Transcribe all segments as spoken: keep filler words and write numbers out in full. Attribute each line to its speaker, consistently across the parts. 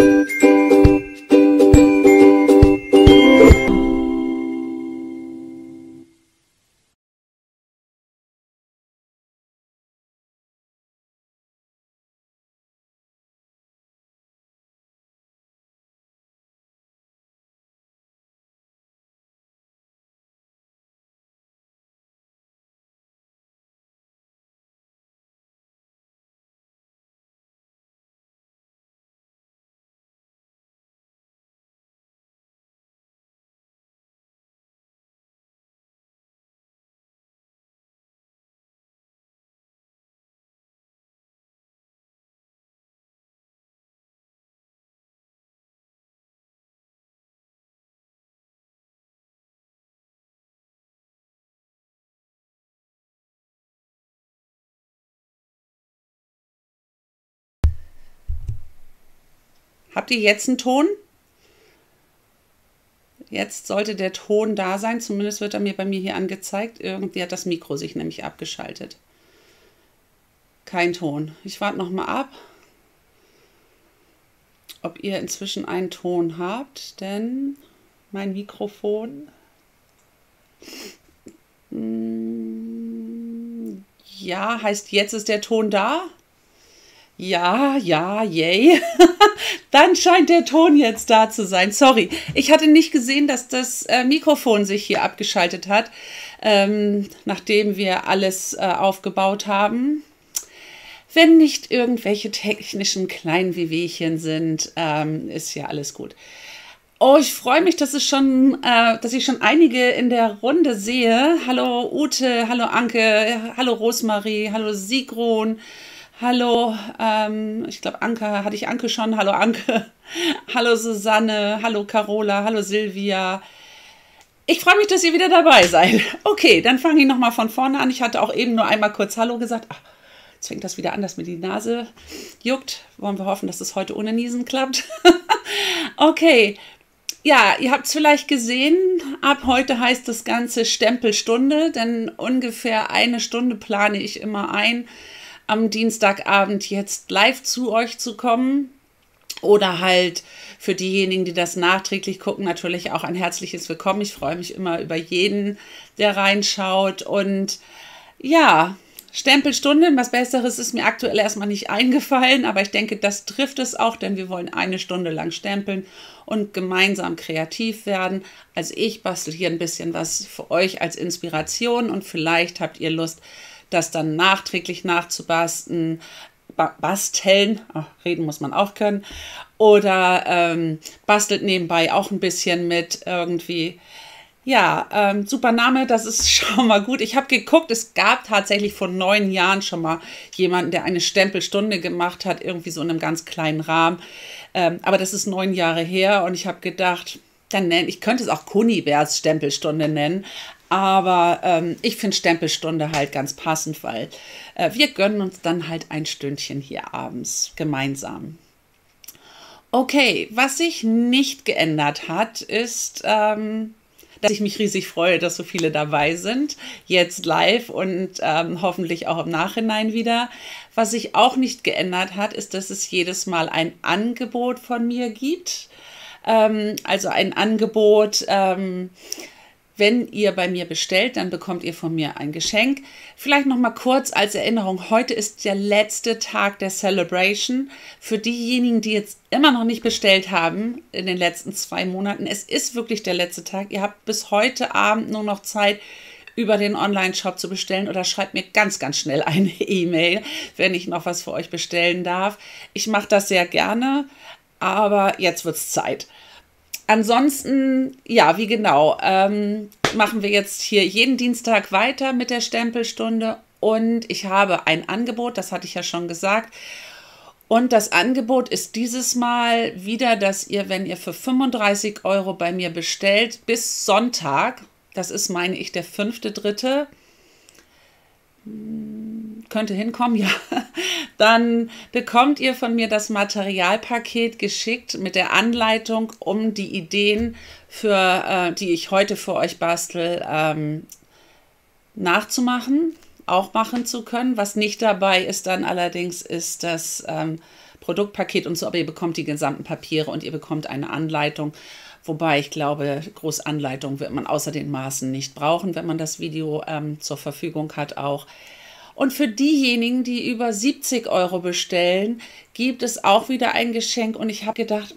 Speaker 1: Habt ihr jetzt einen Ton? Jetzt sollte der Ton da sein, zumindest wird er mir bei mir hier angezeigt. Irgendwie hat das Mikro sich nämlich abgeschaltet. Kein Ton. Ich warte noch mal ab, ob ihr inzwischen einen Ton habt, denn mein Mikrofon... Ja, heißt jetzt ist der Ton da? Ja, ja, yay. Dann scheint der Ton jetzt da zu sein. Sorry, ich hatte nicht gesehen, dass das äh, Mikrofon sich hier abgeschaltet hat, ähm, nachdem wir alles äh, aufgebaut haben. Wenn nicht irgendwelche technischen kleinen Wehwehchen sind, ähm, ist ja alles gut. Oh, ich freue mich, dass, es schon, äh, dass ich schon einige in der Runde sehe. Hallo Ute, hallo Anke, hallo Rosmarie, hallo Sigrun. Hallo, ähm, ich glaube, Anke, hatte ich Anke schon? Hallo Anke, hallo Susanne, hallo Carola, hallo Silvia. Ich freue mich, dass ihr wieder dabei seid. Okay, dann fange ich nochmal von vorne an. Ich hatte auch eben nur einmal kurz Hallo gesagt. Ach, jetzt fängt das wieder an, dass mir die Nase juckt. Wollen wir hoffen, dass es heute ohne Niesen klappt. Okay, ja, ihr habt es vielleicht gesehen. Ab heute heißt das Ganze Stempelstunde, denn ungefähr eine Stunde plane ich immer ein, am Dienstagabend jetzt live zu euch zu kommen oder halt für diejenigen, die das nachträglich gucken, natürlich auch ein herzliches Willkommen. Ich freue mich immer über jeden, der reinschaut und ja, Stempelstunde, was Besseres ist mir aktuell erstmal nicht eingefallen, aber ich denke, das trifft es auch, denn wir wollen eine Stunde lang stempeln und gemeinsam kreativ werden. Also ich bastel hier ein bisschen was für euch als Inspiration und vielleicht habt ihr Lust, das dann nachträglich nachzubasteln, ba basteln, oh, reden muss man auch können, oder ähm, bastelt nebenbei auch ein bisschen mit irgendwie. Ja, ähm, super Name, das ist schon mal gut. Ich habe geguckt, es gab tatsächlich vor neun Jahren schon mal jemanden, der eine Stempelstunde gemacht hat, irgendwie so in einem ganz kleinen Rahmen. Ähm, aber das ist neun Jahre her und ich habe gedacht, dann nenn, ich könnte es auch Kunibers Stempelstunde nennen, aber ähm, ich finde Stempelstunde halt ganz passend, weil äh, wir gönnen uns dann halt ein Stündchen hier abends gemeinsam. Okay, was sich nicht geändert hat, ist, ähm, dass ich mich riesig freue, dass so viele dabei sind, jetzt live und ähm, hoffentlich auch im Nachhinein wieder. Was sich auch nicht geändert hat, ist, dass es jedes Mal ein Angebot von mir gibt. Ähm, also ein Angebot, ähm, wenn ihr bei mir bestellt, dann bekommt ihr von mir ein Geschenk. Vielleicht noch mal kurz als Erinnerung, heute ist der letzte Tag der Celebration. Für diejenigen, die jetzt immer noch nicht bestellt haben in den letzten zwei Monaten, es ist wirklich der letzte Tag. Ihr habt bis heute Abend nur noch Zeit, über den Online-Shop zu bestellen oder schreibt mir ganz, ganz schnell eine E-Mail, wenn ich noch was für euch bestellen darf. Ich mache das sehr gerne, aber jetzt wird es Zeit. Ansonsten, ja, wie genau, ähm, machen wir jetzt hier jeden Dienstag weiter mit der Stempelstunde und ich habe ein Angebot, das hatte ich ja schon gesagt. Und das Angebot ist dieses Mal wieder, dass ihr, wenn ihr für fünfunddreißig Euro bei mir bestellt, bis Sonntag, das ist, meine ich, der fünfte, dritte, könnte hinkommen, ja, dann bekommt ihr von mir das Materialpaket geschickt mit der Anleitung, um die Ideen, für, äh, die ich heute für euch bastel, ähm, nachzumachen, auch machen zu können. Was nicht dabei ist dann allerdings, ist das ähm, Produktpaket und so, aber ihr bekommt die gesamten Papiere und ihr bekommt eine Anleitung. Wobei ich glaube, große Anleitung wird man außer den Maßen nicht brauchen, wenn man das Video ähm, zur Verfügung hat auch. Und für diejenigen, die über siebzig Euro bestellen, gibt es auch wieder ein Geschenk. Und ich habe gedacht,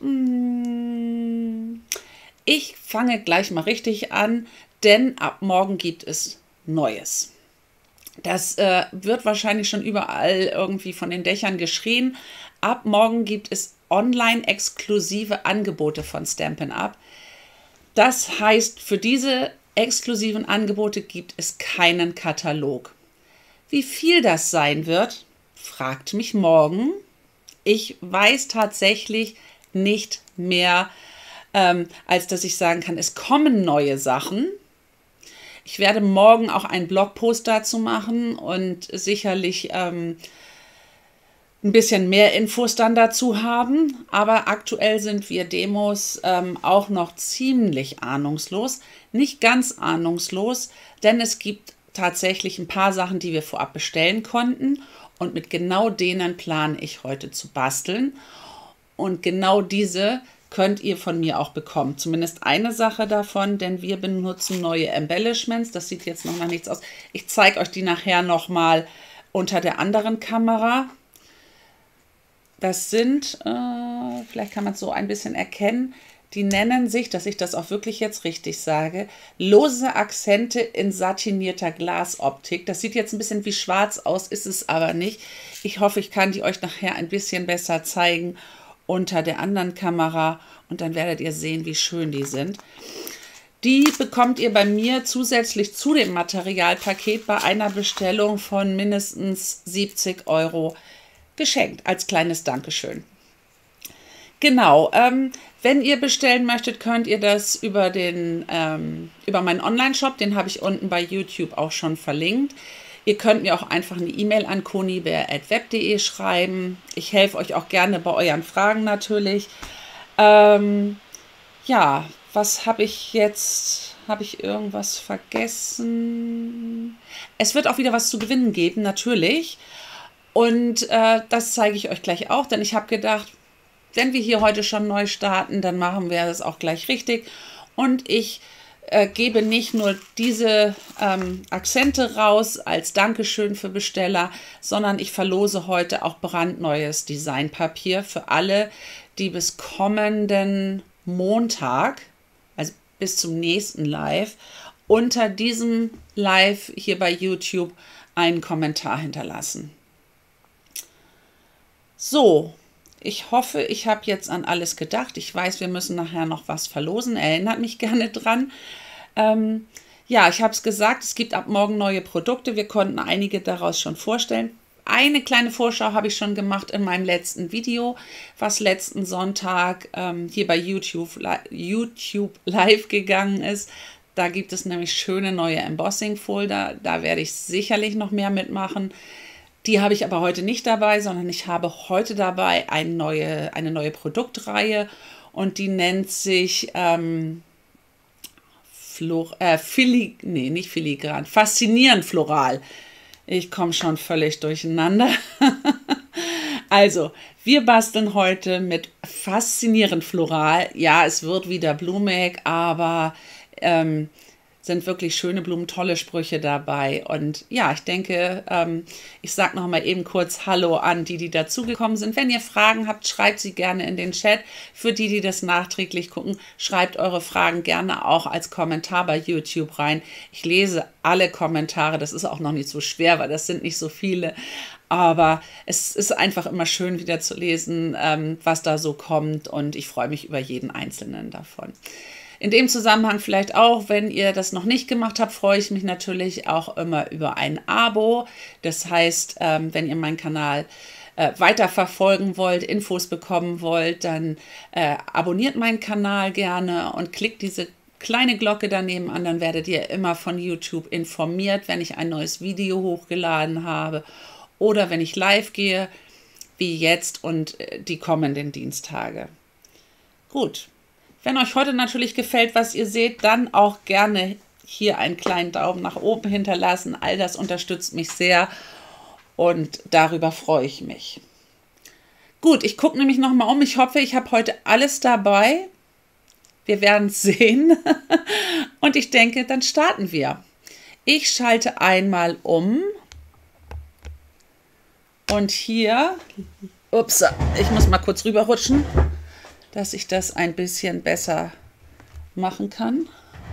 Speaker 1: mm, ich fange gleich mal richtig an, denn ab morgen gibt es Neues. Das äh, wird wahrscheinlich schon überall irgendwie von den Dächern geschrien. Ab morgen gibt es online-exklusive Angebote von Stampin' Up. Das heißt, für diese exklusiven Angebote gibt es keinen Katalog. Wie viel das sein wird, fragt mich morgen. Ich weiß tatsächlich nicht mehr, ähm, als dass ich sagen kann, es kommen neue Sachen. Ich werde morgen auch einen Blogpost dazu machen und sicherlich ähm, ein bisschen mehr Infos dann dazu haben. Aber aktuell sind wir Demos ähm, auch noch ziemlich ahnungslos. Nicht ganz ahnungslos, denn es gibt tatsächlich ein paar Sachen, die wir vorab bestellen konnten. Und mit genau denen plane ich heute zu basteln. Und genau diese könnt ihr von mir auch bekommen. Zumindest eine Sache davon, denn wir benutzen neue Embellishments. Das sieht jetzt noch mal nichts aus. Ich zeige euch die nachher noch mal unter der anderen Kamera. Das sind, äh, vielleicht kann man es so ein bisschen erkennen, die nennen sich, dass ich das auch wirklich jetzt richtig sage, lose Akzente in satinierter Glasoptik. Das sieht jetzt ein bisschen wie schwarz aus, ist es aber nicht. Ich hoffe, ich kann die euch nachher ein bisschen besser zeigen unter der anderen Kamera und dann werdet ihr sehen, wie schön die sind. Die bekommt ihr bei mir zusätzlich zu dem Materialpaket bei einer Bestellung von mindestens siebzig Euro geschenkt, als kleines Dankeschön. Genau, ähm, wenn ihr bestellen möchtet, könnt ihr das über, den, ähm, über meinen Online-Shop, den habe ich unten bei YouTube auch schon verlinkt. Ihr könnt mir auch einfach eine E-Mail an conibär at web punkt de schreiben. Ich helfe euch auch gerne bei euren Fragen natürlich. Ähm, ja, was habe ich jetzt? Habe ich irgendwas vergessen? Es wird auch wieder was zu gewinnen geben, natürlich. Und äh, das zeige ich euch gleich auch, denn ich habe gedacht, wenn wir hier heute schon neu starten, dann machen wir das auch gleich richtig. Und ich äh, gebe nicht nur diese ähm, Akzente raus als Dankeschön für Besteller, sondern ich verlose heute auch brandneues Designpapier für alle, die bis kommenden Montag, also bis zum nächsten Live, unter diesem Live hier bei YouTube einen Kommentar hinterlassen. So, ich hoffe, ich habe jetzt an alles gedacht. Ich weiß, wir müssen nachher noch was verlosen. Erinnert mich gerne dran. Ähm, ja, ich habe es gesagt, es gibt ab morgen neue Produkte. Wir konnten einige daraus schon vorstellen. Eine kleine Vorschau habe ich schon gemacht in meinem letzten Video, was letzten Sonntag ähm, hier bei YouTube, YouTube live gegangen ist. Da gibt es nämlich schöne neue Embossing-Folder. Da werde ich sicherlich noch mehr mitmachen. Die habe ich aber heute nicht dabei, sondern ich habe heute dabei eine neue, eine neue Produktreihe und die nennt sich ähm, Flor äh, Filig nee, nicht Filigran, Faszinierend Floral. Ich komme schon völlig durcheinander. Also, wir basteln heute mit Faszinierend Floral. Ja, es wird wieder blumig, aber ähm, sind wirklich schöne Blumen, tolle Sprüche dabei. Und ja, ich denke, ähm, ich sage noch mal eben kurz Hallo an die, die dazugekommen sind. Wenn ihr Fragen habt, schreibt sie gerne in den Chat. Für die, die das nachträglich gucken, schreibt eure Fragen gerne auch als Kommentar bei YouTube rein. Ich lese alle Kommentare, das ist auch noch nicht so schwer, weil das sind nicht so viele. Aber es ist einfach immer schön wieder zu lesen, ähm, was da so kommt. Und ich freue mich über jeden einzelnen davon. In dem Zusammenhang vielleicht auch, wenn ihr das noch nicht gemacht habt, freue ich mich natürlich auch immer über ein Abo. Das heißt, ähm, wenn ihr meinen Kanal äh, weiterverfolgen wollt, Infos bekommen wollt, dann äh, abonniert meinen Kanal gerne und klickt diese kleine Glocke daneben an, dann werdet ihr immer von YouTube informiert, wenn ich ein neues Video hochgeladen habe oder wenn ich live gehe, wie jetzt und äh, die kommenden Dienstage. Gut. Wenn euch heute natürlich gefällt, was ihr seht, dann auch gerne hier einen kleinen Daumen nach oben hinterlassen. All das unterstützt mich sehr und darüber freue ich mich. Gut, ich gucke nämlich noch mal um. Ich hoffe, ich habe heute alles dabei. Wir werden es sehen. Und ich denke, dann starten wir. Ich schalte einmal um. Und hier, ups, ich muss mal kurz rüberrutschen, dass ich das ein bisschen besser machen kann.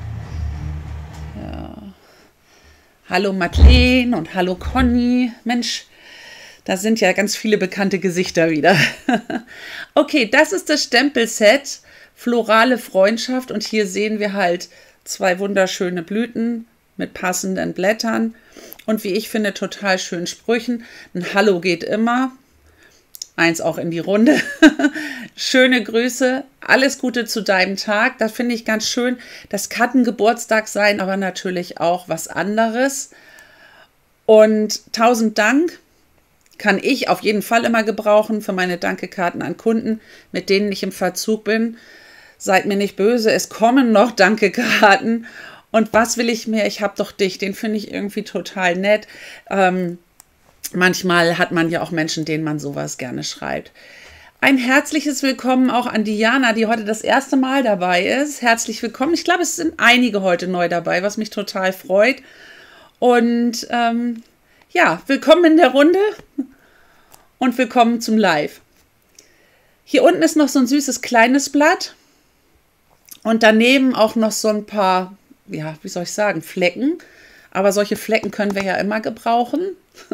Speaker 1: Ja. Hallo Madeleine und hallo Conny. Mensch, da sind ja ganz viele bekannte Gesichter wieder. Okay, das ist das Stempelset Florale Freundschaft und hier sehen wir halt zwei wunderschöne Blüten mit passenden Blättern und wie ich finde total schönen Sprüchen. Ein Hallo geht immer. Eins auch in die Runde. Schöne Grüße, alles Gute zu deinem Tag. Das finde ich ganz schön. Das kann ein Geburtstag sein, aber natürlich auch was anderes. Und tausend Dank kann ich auf jeden Fall immer gebrauchen für meine Dankekarten an Kunden, mit denen ich im Verzug bin. Seid mir nicht böse, es kommen noch Dankekarten. Und was will ich mehr? Ich habe doch dich, den finde ich irgendwie total nett. Ähm, manchmal hat man ja auch Menschen, denen man sowas gerne schreibt. Ein herzliches Willkommen auch an Diana, die heute das erste Mal dabei ist. Herzlich willkommen. Ich glaube, es sind einige heute neu dabei, was mich total freut. Und ähm, ja, willkommen in der Runde und willkommen zum Live. Hier unten ist noch so ein süßes kleines Blatt. Und daneben auch noch so ein paar, ja, wie soll ich sagen, Flecken. Aber solche Flecken können wir ja immer gebrauchen.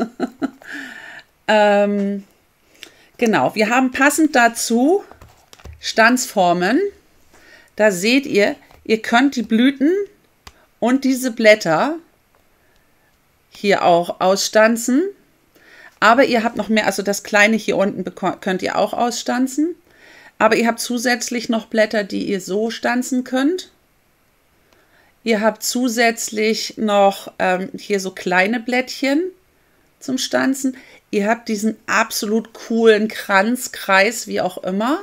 Speaker 1: ähm, genau, wir haben passend dazu Stanzformen. Da seht ihr, ihr könnt die Blüten und diese Blätter hier auch ausstanzen. Aber ihr habt noch mehr, also das kleine hier unten könnt ihr auch ausstanzen. Aber ihr habt zusätzlich noch Blätter, die ihr so stanzen könnt. Ihr habt zusätzlich noch ähm, hier so kleine Blättchen zum Stanzen. Ihr habt diesen absolut coolen Kranz, Kreis, wie auch immer.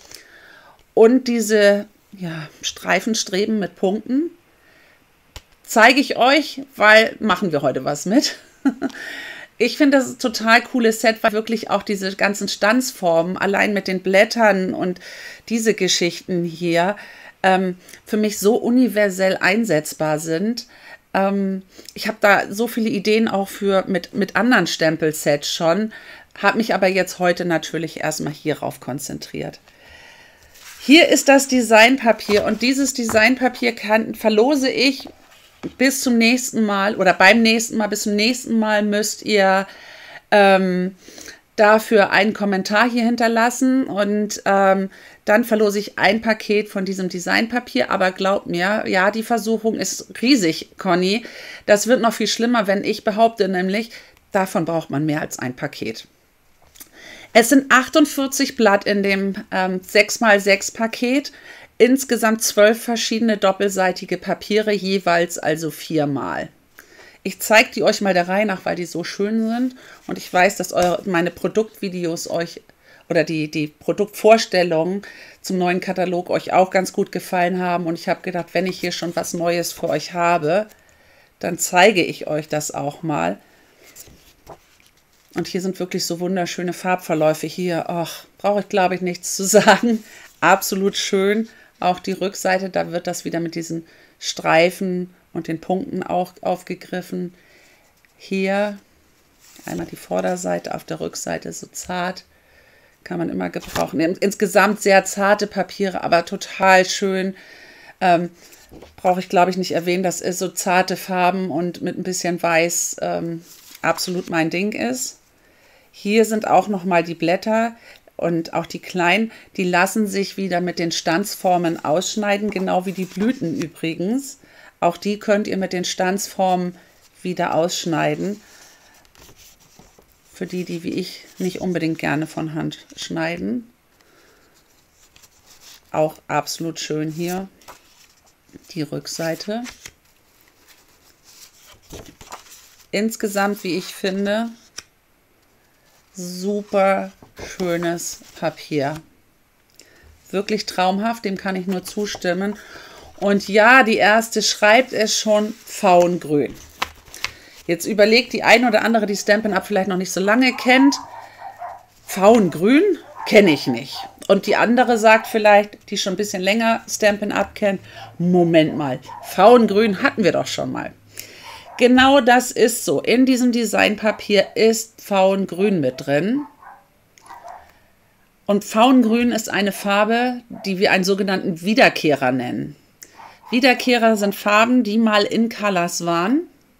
Speaker 1: Und diese ja, Streifenstreben mit Punkten. Zeige ich euch, weil machen wir heute was mit. Ich finde das ein total cooles Set, weil wirklich auch diese ganzen Stanzformen, allein mit den Blättern und diese Geschichten hier, ähm, für mich so universell einsetzbar sind. Ähm, ich habe da so viele Ideen auch für mit, mit anderen Stempelsets schon, habe mich aber jetzt heute natürlich erstmal hierauf konzentriert. Hier ist das Designpapier und dieses Designpapier kann, verlose ich bis zum nächsten Mal oder beim nächsten Mal, bis zum nächsten Mal müsst ihr ähm, dafür einen Kommentar hier hinterlassen und ähm, dann verlose ich ein Paket von diesem Designpapier, aber glaubt mir, ja, die Versuchung ist riesig, Conny. Das wird noch viel schlimmer, wenn ich behaupte, nämlich, davon braucht man mehr als ein Paket. Es sind achtundvierzig Blatt in dem ähm, sechs mal sechs Paket. Insgesamt zwölf verschiedene doppelseitige Papiere, jeweils also viermal. Ich zeige die euch mal der Reihe nach, weil die so schön sind. Und ich weiß, dass eure, meine Produktvideos euch oder die, die Produktvorstellungen zum neuen Katalog euch auch ganz gut gefallen haben. Und ich habe gedacht, wenn ich hier schon was Neues für euch habe, dann zeige ich euch das auch mal. Und hier sind wirklich so wunderschöne Farbverläufe hier. Ach, brauche ich glaube ich nichts zu sagen. Absolut schön. Auch die Rückseite, da wird das wieder mit diesen Streifen und den Punkten auch aufgegriffen. Hier einmal die Vorderseite, auf der Rückseite so zart. Kann man immer gebrauchen. Insgesamt sehr zarte Papiere, aber total schön. Ähm, brauche ich glaube ich nicht erwähnen, dass es so zarte Farben und mit ein bisschen Weiß ähm, absolut mein Ding ist. Hier sind auch nochmal die Blätter. Und auch die kleinen, die lassen sich wieder mit den Stanzformen ausschneiden, genau wie die Blüten übrigens. Auch die könnt ihr mit den Stanzformen wieder ausschneiden. Für die, die wie ich nicht unbedingt gerne von Hand schneiden. Auch absolut schön hier die Rückseite. Insgesamt, wie ich finde, super schönes Papier. Wirklich traumhaft, dem kann ich nur zustimmen. Und ja, die erste schreibt es schon faungrün. Jetzt überlegt die eine oder andere, die Stampin' Up! Vielleicht noch nicht so lange kennt. Faungrün? kenne ich nicht. Und die andere sagt vielleicht, die schon ein bisschen länger Stampin' Up kennt, Moment mal, Pfauengrün hatten wir doch schon mal. Genau das ist so. In diesem Designpapier ist Pfauengrün mit drin. Und Pfauengrün ist eine Farbe, die wir einen sogenannten Wiederkehrer nennen. Wiederkehrer sind Farben, die mal in Colors waren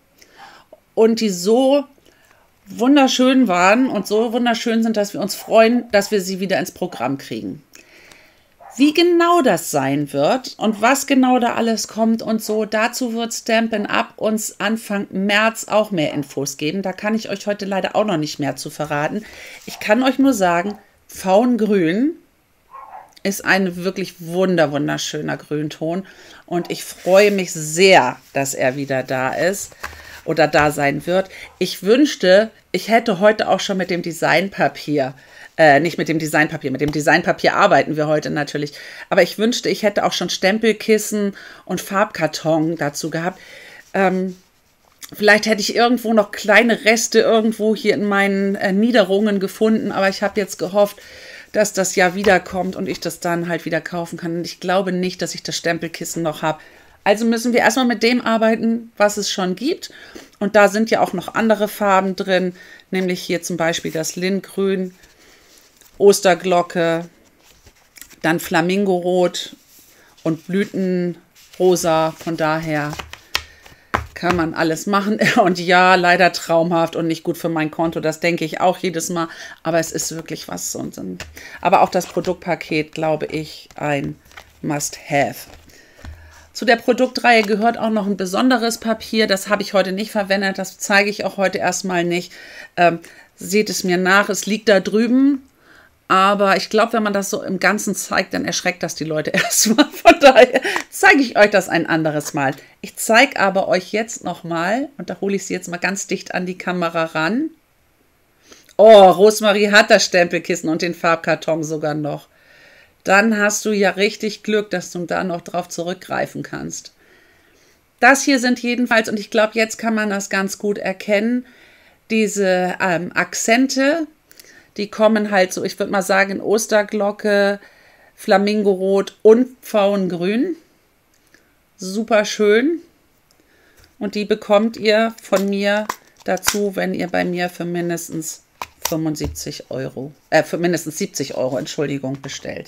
Speaker 1: und die so wunderschön waren und so wunderschön sind, dass wir uns freuen, dass wir sie wieder ins Programm kriegen. Wie genau das sein wird und was genau da alles kommt und so, dazu wird Stampin' Up uns Anfang März auch mehr Infos geben. Da kann ich euch heute leider auch noch nicht mehr zu verraten. Ich kann euch nur sagen, Pfauengrün ist ein wirklich wunder, wunderschöner Grünton und ich freue mich sehr, dass er wieder da ist oder da sein wird. Ich wünschte, ich hätte heute auch schon mit dem Designpapier, äh, nicht mit dem Designpapier, mit dem Designpapier arbeiten wir heute natürlich, aber ich wünschte, ich hätte auch schon Stempelkissen und Farbkarton dazu gehabt. Ähm, vielleicht hätte ich irgendwo noch kleine Reste irgendwo hier in meinen äh, Niederungen gefunden, aber ich habe jetzt gehofft, dass das ja wiederkommt und ich das dann halt wieder kaufen kann. Und ich glaube nicht, dass ich das Stempelkissen noch habe. Also müssen wir erstmal mit dem arbeiten, was es schon gibt. Und da sind ja auch noch andere Farben drin, nämlich hier zum Beispiel das Lindgrün, Osterglocke, dann Flamingorot und Blütenrosa. Von daher kann man alles machen. Und ja, leider traumhaft und nicht gut für mein Konto. Das denke ich auch jedes Mal. Aber es ist wirklich was. Und, aber auch das Produktpaket, glaube ich, ein Must-Have. Zu der Produktreihe gehört auch noch ein besonderes Papier. Das habe ich heute nicht verwendet. Das zeige ich auch heute erstmal nicht. Ähm, seht es mir nach. Es liegt da drüben. Aber ich glaube, wenn man das so im Ganzen zeigt, dann erschreckt das die Leute erstmal. Von daher zeige ich euch das ein anderes Mal. Ich zeige aber euch jetzt nochmal, und da hole ich sie jetzt mal ganz dicht an die Kamera ran. Oh, Rosemarie hat das Stempelkissen und den Farbkarton sogar noch. Dann hast du ja richtig Glück, dass du da noch drauf zurückgreifen kannst. Das hier sind jedenfalls, und ich glaube, jetzt kann man das ganz gut erkennen, diese ähm, Akzente, die kommen halt so, ich würde mal sagen, in Osterglocke, Flamingorot und Pfauengrün. Super schön. Und die bekommt ihr von mir dazu, wenn ihr bei mir für mindestens fünfundsiebzig Euro, äh, für mindestens siebzig Euro, Entschuldigung, bestellt.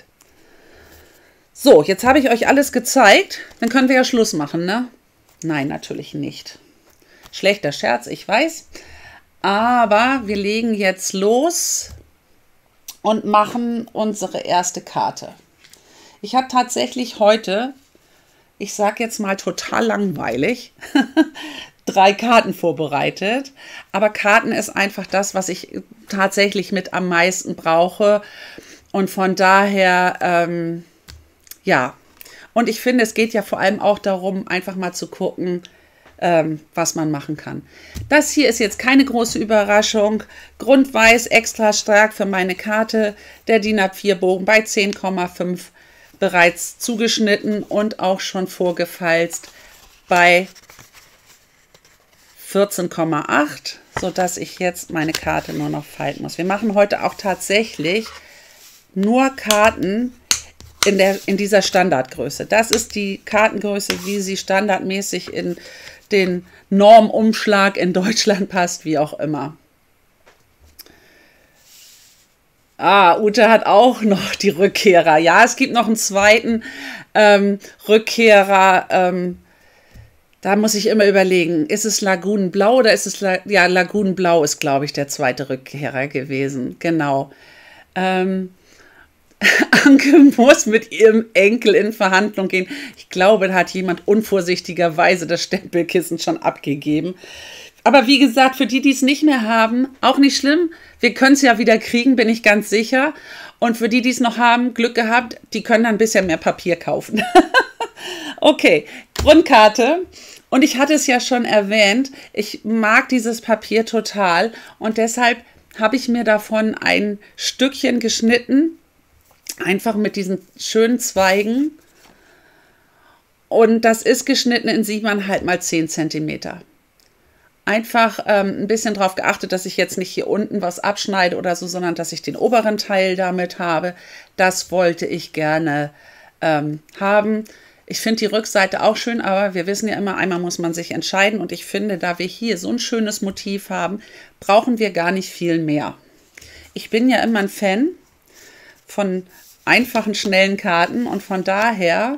Speaker 1: So, jetzt habe ich euch alles gezeigt. Dann können wir ja Schluss machen, ne? Nein, natürlich nicht. Schlechter Scherz, ich weiß. Aber wir legen jetzt los und machen unsere erste Karte. Ich habe tatsächlich heute, ich sage jetzt mal total langweilig, drei Karten vorbereitet. Aber Karten ist einfach das, was ich tatsächlich mit am meisten brauche. Und von daher, ähm, ja. Und ich finde, es geht ja vor allem auch darum, einfach mal zu gucken, ähm, was man machen kann. Das hier ist jetzt keine große Überraschung. Grundweiß, extra stark für meine Karte. Der D I N A vier Bogen bei zehn Komma fünf bereits zugeschnitten und auch schon vorgefalzt bei vierzehn Komma acht, sodass ich jetzt meine Karte nur noch falten muss. Wir machen heute auch tatsächlich nur Karten in, der, in dieser Standardgröße. Das ist die Kartengröße, wie sie standardmäßig in den Normumschlag in Deutschland passt, wie auch immer. Ah, Ute hat auch noch die Rückkehrer. Ja, es gibt noch einen zweiten ähm, Rückkehrer. Ähm, da muss ich immer überlegen, ist es Lagunenblau oder ist es... La ja, Lagunenblau ist, glaube ich, der zweite Rückkehrer gewesen. Genau. Ähm, Anke muss mit ihrem Enkel in Verhandlung gehen. Ich glaube, da hat jemand unvorsichtigerweise das Stempelkissen schon abgegeben. Aber wie gesagt, für die, die es nicht mehr haben, auch nicht schlimm. Wir können es ja wieder kriegen, bin ich ganz sicher. Und für die, die es noch haben, Glück gehabt, die können dann ein bisschen mehr Papier kaufen. Okay, Grundkarte. Und ich hatte es ja schon erwähnt, ich mag dieses Papier total. Und deshalb habe ich mir davon ein Stückchen geschnitten. Einfach mit diesen schönen Zweigen. Und das ist geschnitten in sieben Komma fünf mal zehn Zentimeter. einfach ähm, ein bisschen darauf geachtet, dass ich jetzt nicht hier unten was abschneide oder so, sondern dass ich den oberen Teil damit habe. Das wollte ich gerne ähm, haben. Ich finde die Rückseite auch schön, aber wir wissen ja immer, einmal muss man sich entscheiden. Und ich finde, da wir hier so ein schönes Motiv haben, brauchen wir gar nicht viel mehr. Ich bin ja immer ein Fan von einfachen, schnellen Karten und von daher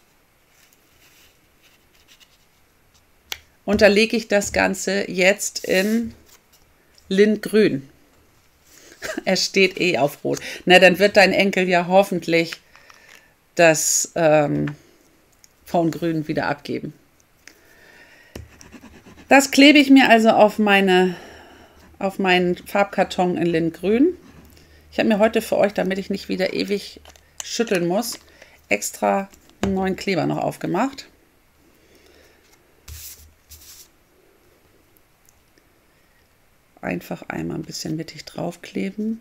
Speaker 1: unterlege ich das Ganze jetzt in Lindgrün. Er steht eh auf Rot. Na, dann wird dein Enkel ja hoffentlich das ähm, Faungrün wieder abgeben. Das klebe ich mir also auf, meine, auf meinen Farbkarton in Lindgrün. Ich habe mir heute für euch, damit ich nicht wieder ewig schütteln muss, extra einen neuen Kleber noch aufgemacht. Einfach einmal ein bisschen mittig draufkleben.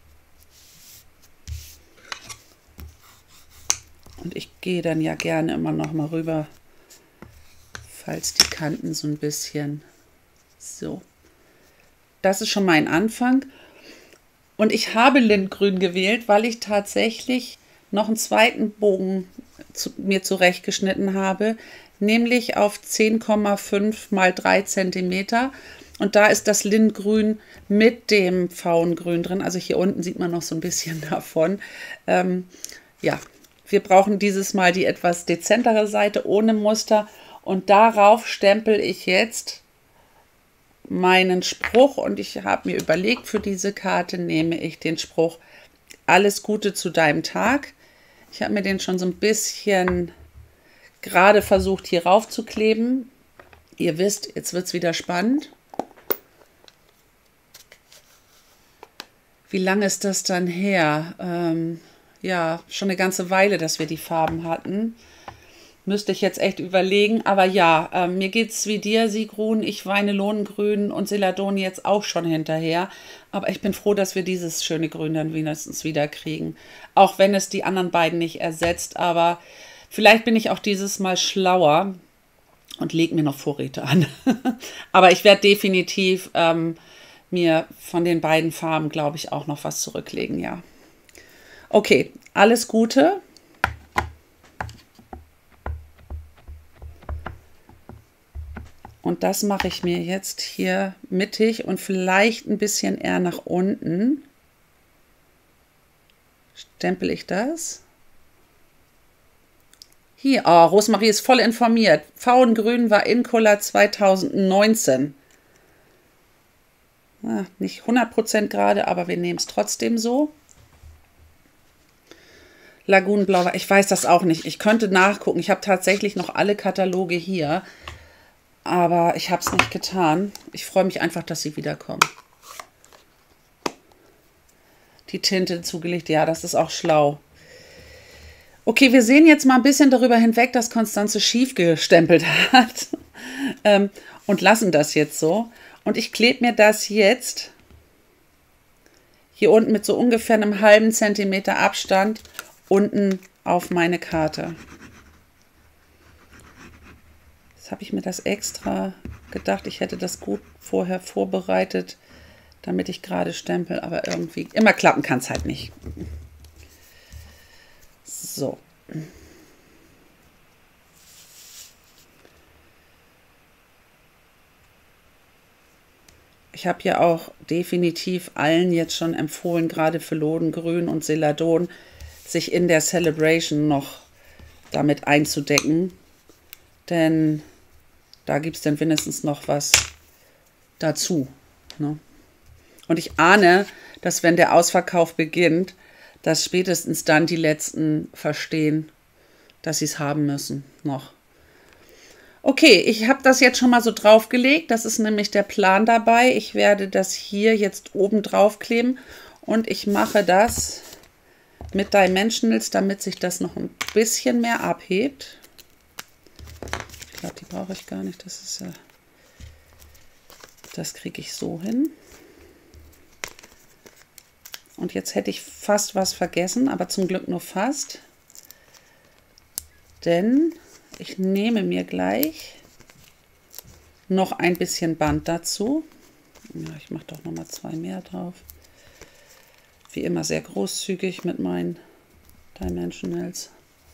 Speaker 1: Und ich gehe dann ja gerne immer noch mal rüber, falls die Kanten so ein bisschen so. Das ist schon mein Anfang. Und ich habe Lindgrün gewählt, weil ich tatsächlich noch einen zweiten Bogen zu, mir zurechtgeschnitten habe, nämlich auf zehn Komma fünf mal drei Zentimeter. Und da ist das Lindgrün mit dem Faungrün drin. Also hier unten sieht man noch so ein bisschen davon. Ähm, ja, wir brauchen dieses Mal die etwas dezentere Seite ohne Muster. Und darauf stempel ich jetzt meinen Spruch. Und ich habe mir überlegt, für diese Karte nehme ich den Spruch: Alles Gute zu deinem Tag. Ich habe mir den schon so ein bisschen gerade versucht, hier rauf zu kleben. Ihr wisst, jetzt wird es wieder spannend. Wie lange ist das dann her? Ähm, ja, schon eine ganze Weile, dass wir die Farben hatten. Müsste ich jetzt echt überlegen. Aber ja, äh, mir geht es wie dir, Sigrun. Ich weine Lohnengrün und Celadon jetzt auch schon hinterher. Aber ich bin froh, dass wir dieses schöne Grün dann wenigstens wieder kriegen. Auch wenn es die anderen beiden nicht ersetzt. Aber vielleicht bin ich auch dieses Mal schlauer und lege mir noch Vorräte an. Aber ich werde definitiv ähm, mir von den beiden Farben, glaube ich, auch noch was zurücklegen, ja. Okay, alles Gute. Und das mache ich mir jetzt hier mittig und vielleicht ein bisschen eher nach unten. Stempel ich das. Hier, oh, Rosemarie ist voll informiert. Faungrün war Incolor zweitausendneunzehn. Ah, nicht hundert Prozent gerade, aber wir nehmen es trotzdem so. Lagunenblau, ich weiß das auch nicht. Ich könnte nachgucken. Ich habe tatsächlich noch alle Kataloge hier, aber ich habe es nicht getan. Ich freue mich einfach, dass sie wiederkommen. Die Tinte zugelegt, ja, das ist auch schlau. Okay, wir sehen jetzt mal ein bisschen darüber hinweg, dass Constanze schief gestempelt hat ähm, und lassen das jetzt so. Und ich klebe mir das jetzt hier unten mit so ungefähr einem halben Zentimeter Abstand unten auf meine Karte. Jetzt habe ich mir das extra gedacht, ich hätte das gut vorher vorbereitet, damit ich gerade stempel, aber irgendwie, immer klappen kann es halt nicht. So. Ich habe ja auch definitiv allen jetzt schon empfohlen, gerade für Lodengrün und Celadon, sich in der Celebration noch damit einzudecken. Denn da gibt es dann wenigstens noch was dazu. Ne? Und ich ahne, dass wenn der Ausverkauf beginnt, dass spätestens dann die Letzten verstehen, dass sie es haben müssen noch. Okay, ich habe das jetzt schon mal so draufgelegt. Das ist nämlich der Plan dabei. Ich werde das hier jetzt oben drauf kleben und ich mache das mit Dimensionals, damit sich das noch ein bisschen mehr abhebt. Ich glaube, die brauche ich gar nicht. Das ist ja, das kriege ich so hin. Und jetzt hätte ich fast was vergessen, aber zum Glück nur fast. Denn ich nehme mir gleich noch ein bisschen Band dazu. Ja, ich mache doch noch mal zwei mehr drauf. Wie immer sehr großzügig mit meinen Dimensionals.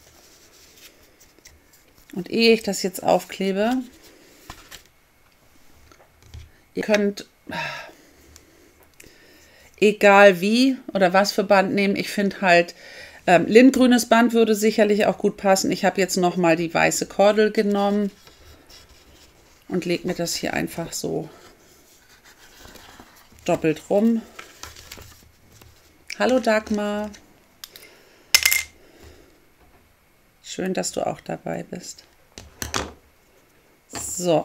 Speaker 1: Und ehe ich das jetzt aufklebe, ihr könnt egal wie oder was für Band nehmen. Ich finde halt, ähm, lindgrünes Band würde sicherlich auch gut passen. Ich habe jetzt noch mal die weiße Kordel genommen und lege mir das hier einfach so doppelt rum. Hallo Dagmar. Schön, dass du auch dabei bist. So.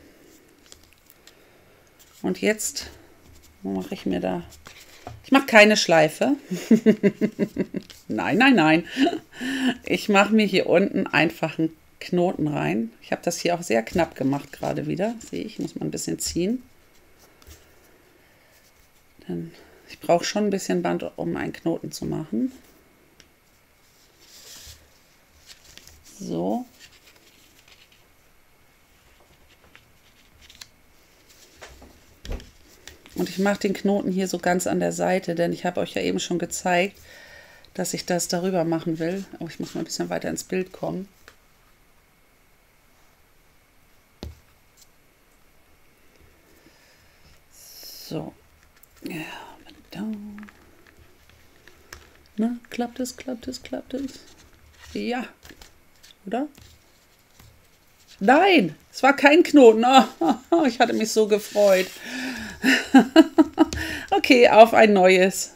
Speaker 1: Und jetzt mache ich mir da... Ich mache keine Schleife. Nein, nein, nein. Ich mache mir hier unten einfach einen Knoten rein. Ich habe das hier auch sehr knapp gemacht gerade wieder. Sehe ich, muss man ein bisschen ziehen. Dann, ich brauche schon ein bisschen Band, um einen Knoten zu machen. So. Und ich mache den Knoten hier so ganz an der Seite, denn ich habe euch ja eben schon gezeigt, dass ich das darüber machen will. Aber ich muss mal ein bisschen weiter ins Bild kommen. So. Ja, na, klappt es, klappt es, klappt es? Ja. Oder? Nein, es war kein Knoten. Oh, ich hatte mich so gefreut. Okay, auf ein neues.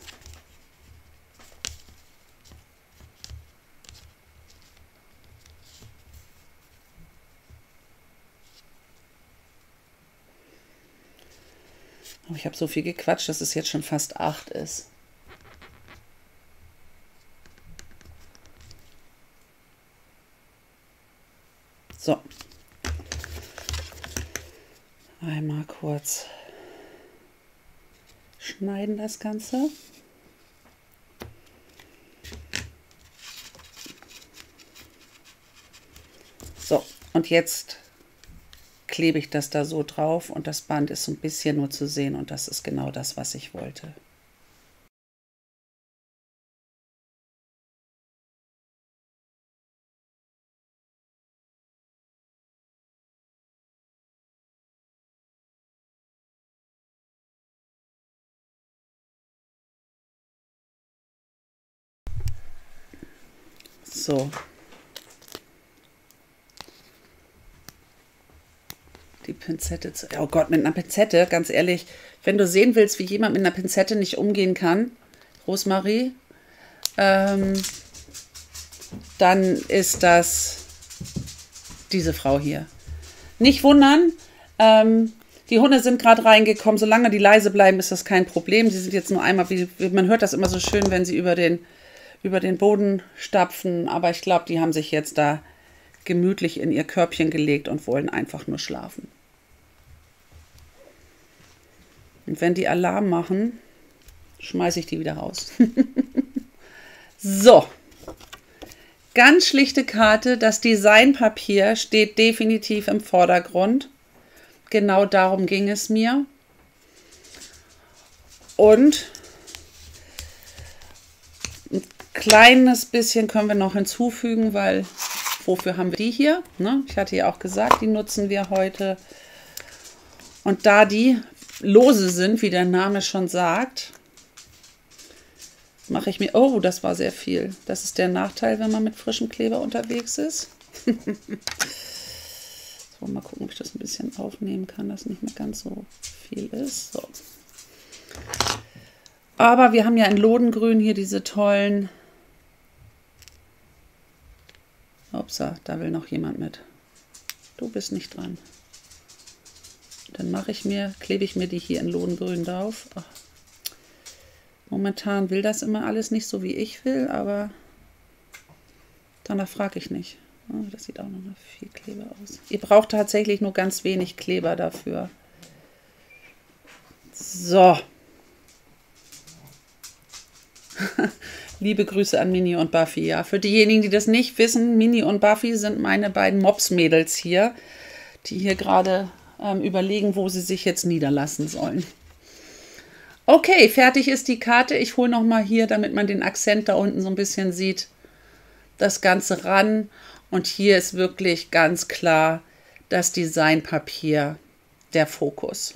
Speaker 1: Oh, ich habe so viel gequatscht, dass es jetzt schon fast acht ist. So. Einmal kurz schneiden das Ganze. So, und jetzt klebe ich das da so drauf und das Band ist so ein bisschen nur zu sehen und das ist genau das, was ich wollte. So. Die Pinzette zu... Oh Gott, mit einer Pinzette, ganz ehrlich, wenn du sehen willst, wie jemand mit einer Pinzette nicht umgehen kann, Rosemarie, ähm, dann ist das diese Frau hier. Nicht wundern, ähm, die Hunde sind gerade reingekommen. Solange die leise bleiben, ist das kein Problem. Die sind jetzt nur einmal, wie, man hört das immer so schön, wenn sie über den, über den Boden stapfen. Aber ich glaube, die haben sich jetzt da gemütlich in ihr Körbchen gelegt und wollen einfach nur schlafen. Und wenn die Alarm machen, schmeiße ich die wieder raus. So. Ganz schlichte Karte. Das Designpapier steht definitiv im Vordergrund. Genau darum ging es mir. Und ein kleines bisschen können wir noch hinzufügen, weil wofür haben wir die hier? Ne? Ich hatte ja auch gesagt, die nutzen wir heute. Und da die lose sind, wie der Name schon sagt, mache ich mir... Oh, das war sehr viel. Das ist der Nachteil, wenn man mit frischem Kleber unterwegs ist. So, mal gucken, ob ich das ein bisschen aufnehmen kann, dass nicht mehr ganz so viel ist. So. Aber wir haben ja in Lodengrün hier diese tollen... Upsa, da will noch jemand mit. Du bist nicht dran. Dann mache ich mir, klebe ich mir die hier in Lodengrün drauf. Ach. Momentan will das immer alles nicht so, wie ich will, aber danach frage ich nicht. Oh, das sieht auch noch nach viel Kleber aus. Ihr braucht tatsächlich nur ganz wenig Kleber dafür. So. Liebe Grüße an Mini und Buffy. Ja, für diejenigen, die das nicht wissen, Mini und Buffy sind meine beiden Mops-Mädels hier, die hier gerade ähm, überlegen, wo sie sich jetzt niederlassen sollen. Okay, fertig ist die Karte. Ich hole noch mal hier, damit man den Akzent da unten so ein bisschen sieht, das Ganze ran. Und hier ist wirklich ganz klar das Designpapier der Fokus.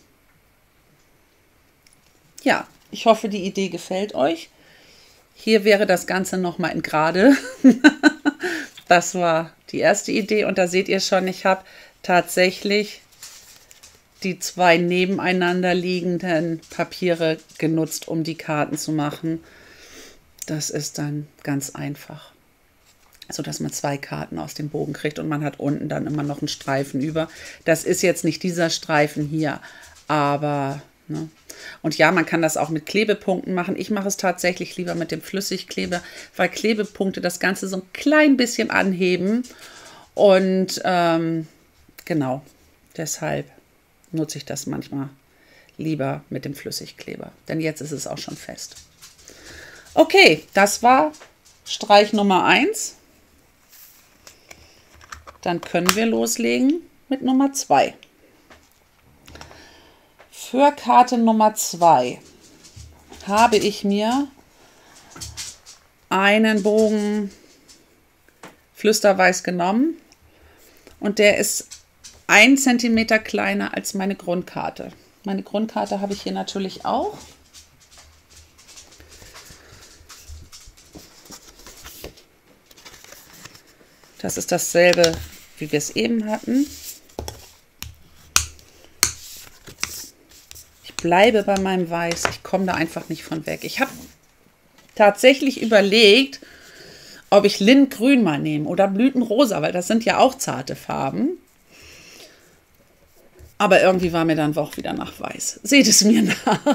Speaker 1: Ja, ich hoffe, die Idee gefällt euch. Hier wäre das Ganze noch mal in gerade. Das war die erste Idee. Und da seht ihr schon, ich habe tatsächlich die zwei nebeneinander liegenden Papiere genutzt, um die Karten zu machen. Das ist dann ganz einfach, so dass man zwei Karten aus dem Bogen kriegt und man hat unten dann immer noch einen Streifen über. Das ist jetzt nicht dieser Streifen hier, aber ne. Und ja, man kann das auch mit Klebepunkten machen. Ich mache es tatsächlich lieber mit dem Flüssigkleber, weil Klebepunkte das Ganze so ein klein bisschen anheben und ähm, genau, deshalb nutze ich das manchmal lieber mit dem Flüssigkleber, denn jetzt ist es auch schon fest. Okay, das war Streich Nummer eins. Dann können wir loslegen mit Nummer zwei. Für Karte Nummer zwei habe ich mir einen Bogen Flüsterweiß genommen und der ist ein Zentimeter kleiner als meine Grundkarte. Meine Grundkarte habe ich hier natürlich auch. Das ist dasselbe, wie wir es eben hatten. Ich bleibe bei meinem Weiß. Ich komme da einfach nicht von weg. Ich habe tatsächlich überlegt, ob ich Lindgrün mal nehme oder Blütenrosa, weil das sind ja auch zarte Farben. Aber irgendwie war mir dann auch wieder nach Weiß. Seht es mir nach.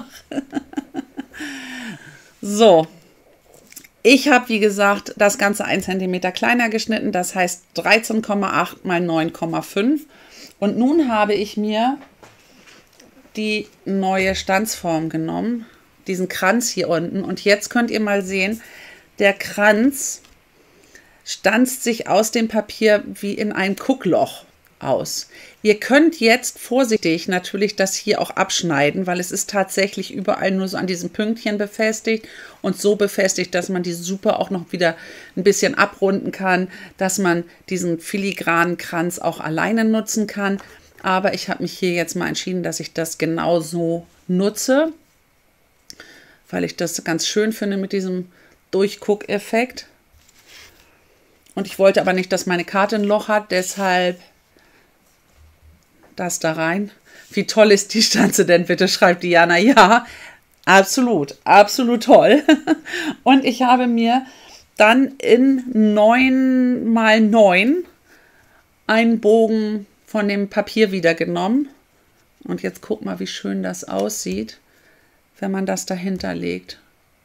Speaker 1: So. Ich habe, wie gesagt, das Ganze ein Zentimeter kleiner geschnitten. Das heißt dreizehn Komma acht mal neun Komma fünf. Und nun habe ich mir die neue Stanzform genommen. Diesen Kranz hier unten. Und jetzt könnt ihr mal sehen, der Kranz stanzt sich aus dem Papier wie in ein Guckloch aus. Ihr könnt jetzt vorsichtig natürlich das hier auch abschneiden, weil es ist tatsächlich überall nur so an diesen Pünktchen befestigt und so befestigt, dass man die super auch noch wieder ein bisschen abrunden kann, dass man diesen filigranen Kranz auch alleine nutzen kann. Aber ich habe mich hier jetzt mal entschieden, dass ich das genau so nutze, weil ich das ganz schön finde mit diesem Durchguckeffekt. Und ich wollte aber nicht, dass meine Karte ein Loch hat, deshalb das da rein. Wie toll ist die Stanze denn bitte, schreibt Diana. Ja, absolut, absolut toll. Und ich habe mir dann in neun mal neun einen Bogen von dem Papier wieder genommen. Und jetzt guck mal, wie schön das aussieht, wenn man das dahinter legt.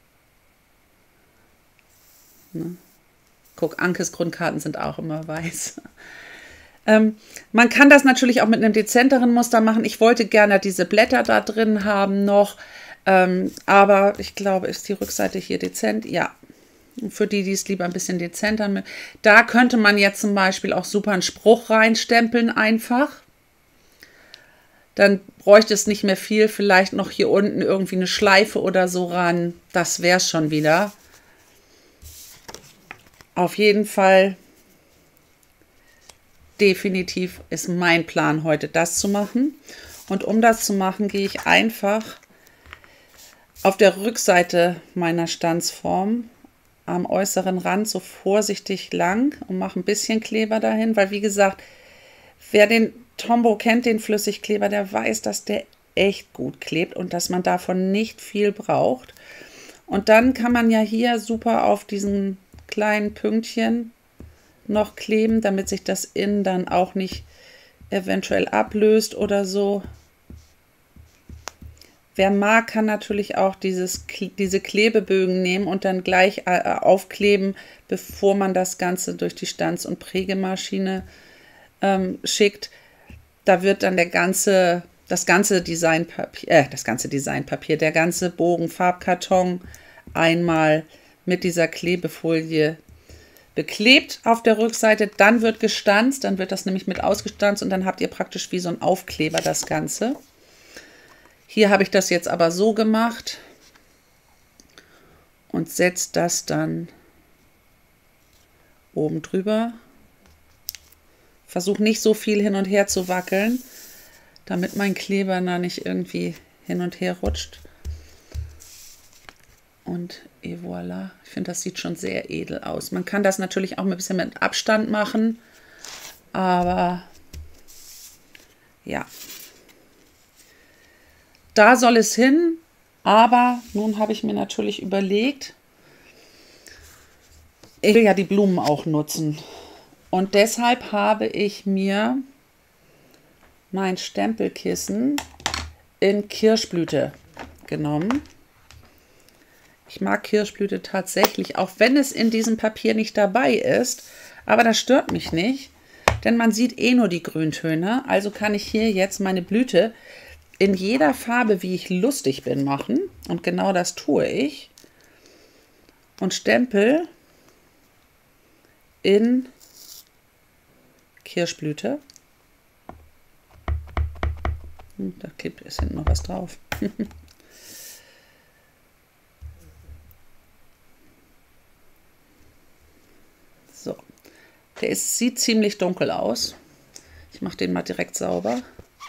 Speaker 1: Ne? Guck, Ankes Grundkarten sind auch immer weiß. Ähm, man kann das natürlich auch mit einem dezenteren Muster machen. Ich wollte gerne diese Blätter da drin haben noch, ähm, aber ich glaube, ist die Rückseite hier dezent? Ja, für die, die es lieber ein bisschen dezenter mit. Da könnte man jetzt zum Beispiel auch super einen Spruch reinstempeln einfach. Dann bräuchte es nicht mehr viel, vielleicht noch hier unten irgendwie eine Schleife oder so ran. Das wäre es schon wieder. Auf jeden Fall definitiv ist mein Plan heute, das zu machen. Und um das zu machen, gehe ich einfach auf der Rückseite meiner Stanzform am äußeren Rand so vorsichtig lang und mache ein bisschen Kleber dahin, weil wie gesagt, wer den Tombow kennt, den Flüssigkleber, der weiß, dass der echt gut klebt und dass man davon nicht viel braucht. Und dann kann man ja hier super auf diesen kleinen Pünktchen noch kleben, damit sich das innen dann auch nicht eventuell ablöst oder so. Wer mag, kann natürlich auch dieses, diese Klebebögen nehmen und dann gleich äh, aufkleben, bevor man das Ganze durch die Stanz- und Prägemaschine ähm, schickt. Da wird dann der ganze, das ganze Designpapier, äh, das ganze Designpapier, der ganze Bogen Farbkarton einmal mit dieser Klebefolie beklebt auf der Rückseite, dann wird gestanzt, dann wird das nämlich mit ausgestanzt und dann habt ihr praktisch wie so ein Aufkleber das Ganze. Hier habe ich das jetzt aber so gemacht und setze das dann oben drüber. Versuche nicht so viel hin und her zu wackeln, damit mein Kleber da nicht irgendwie hin und her rutscht. Und et voilà. Ich finde, das sieht schon sehr edel aus. Man kann das natürlich auch ein bisschen mit Abstand machen, aber ja. Da soll es hin, aber nun habe ich mir natürlich überlegt, ich will ja die Blumen auch nutzen. Und deshalb habe ich mir mein Stempelkissen in Kirschblüte genommen. Ich mag Kirschblüte tatsächlich, auch wenn es in diesem Papier nicht dabei ist. Aber das stört mich nicht, denn man sieht eh nur die Grüntöne. Also kann ich hier jetzt meine Blüte in jeder Farbe, wie ich lustig bin, machen. Und genau das tue ich. Und stempel in Kirschblüte. Hm, da klebt ist hinten noch was drauf. So, der ist, sieht ziemlich dunkel aus. Ich mache den mal direkt sauber.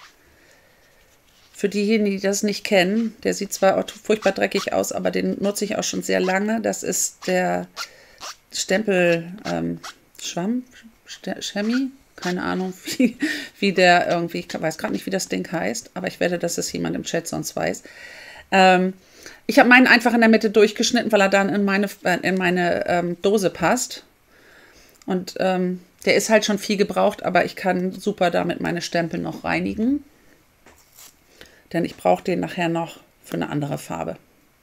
Speaker 1: Für diejenigen, die das nicht kennen, der sieht zwar auch furchtbar dreckig aus, aber den nutze ich auch schon sehr lange. Das ist der Stempelschwamm, ähm, Chemie, keine Ahnung, wie, wie der irgendwie, ich weiß gerade nicht, wie das Ding heißt, aber ich wette, dass es jemand im Chat sonst weiß. Ähm, ich habe meinen einfach in der Mitte durchgeschnitten, weil er dann in meine, in meine ähm, Dose passt. Und ähm, der ist halt schon viel gebraucht, aber ich kann super damit meine Stempel noch reinigen. Denn ich brauche den nachher noch für eine andere Farbe.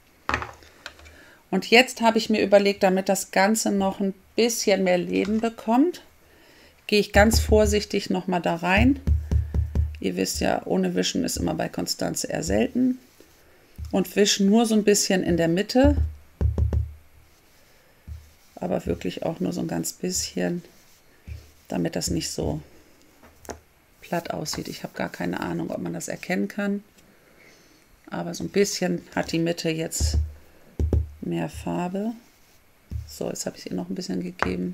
Speaker 1: Und jetzt habe ich mir überlegt, damit das Ganze noch ein bisschen mehr Leben bekommt, gehe ich ganz vorsichtig nochmal da rein. Ihr wisst ja, ohne Wischen ist immer bei Constanze eher selten. Und wische nur so ein bisschen in der Mitte. Aber wirklich auch nur so ein ganz bisschen, damit das nicht so platt aussieht. Ich habe gar keine Ahnung, ob man das erkennen kann. Aber so ein bisschen hat die Mitte jetzt mehr Farbe. So, jetzt habe ich ihr noch ein bisschen gegeben.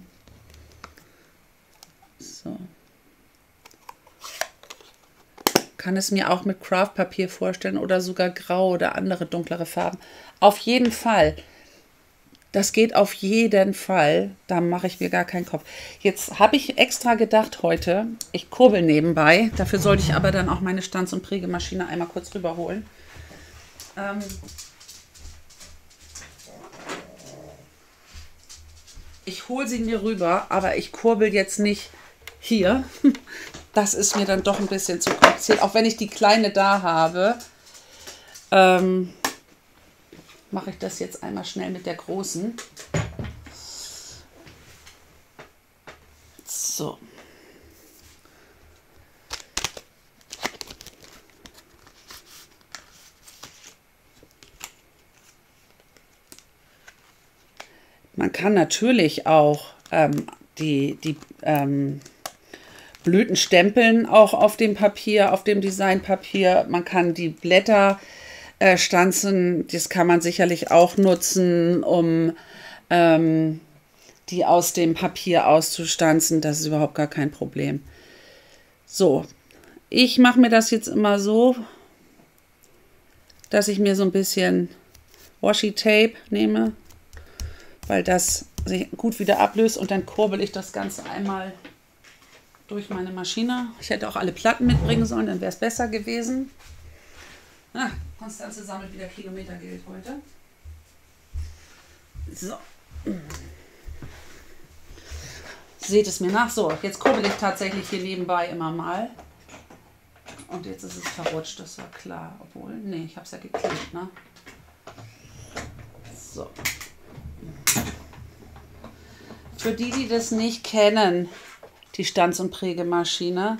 Speaker 1: So. Kann es mir auch mit Craftpapier vorstellen oder sogar grau oder andere dunklere Farben. Auf jeden Fall. Das geht auf jeden Fall. Da mache ich mir gar keinen Kopf. Jetzt habe ich extra gedacht heute, ich kurbel nebenbei. Dafür sollte ich aber dann auch meine Stanz- und Prägemaschine einmal kurz rüberholen. Ähm ich hole sie mir rüber, aber ich kurbel jetzt nicht hier. Das ist mir dann doch ein bisschen zu kompliziert. Auch wenn ich die kleine da habe, ähm, mache ich das jetzt einmal schnell mit der großen. So. Man kann natürlich auch ähm, die, die ähm, Blüten stempeln, auch auf dem Papier, auf dem Designpapier. Man kann die Blätter äh, stanzen, das kann man sicherlich auch nutzen, um ähm, die aus dem Papier auszustanzen. Das ist überhaupt gar kein Problem. So, ich mache mir das jetzt immer so, dass ich mir so ein bisschen Washi-Tape nehme, weil das sich gut wieder ablöst und dann kurbel ich das Ganze einmal durch meine Maschine. Ich hätte auch alle Platten mitbringen sollen, dann wäre es besser gewesen. Ah, Constanze sammelt wieder Kilometergeld heute. So. Seht es mir nach. So, jetzt kurbel ich tatsächlich hier nebenbei immer mal. Und jetzt ist es verrutscht, das war klar. Obwohl, nee, ich habe es ja geklebt, ne? So. Für die, die das nicht kennen, die Stanz- und Prägemaschine,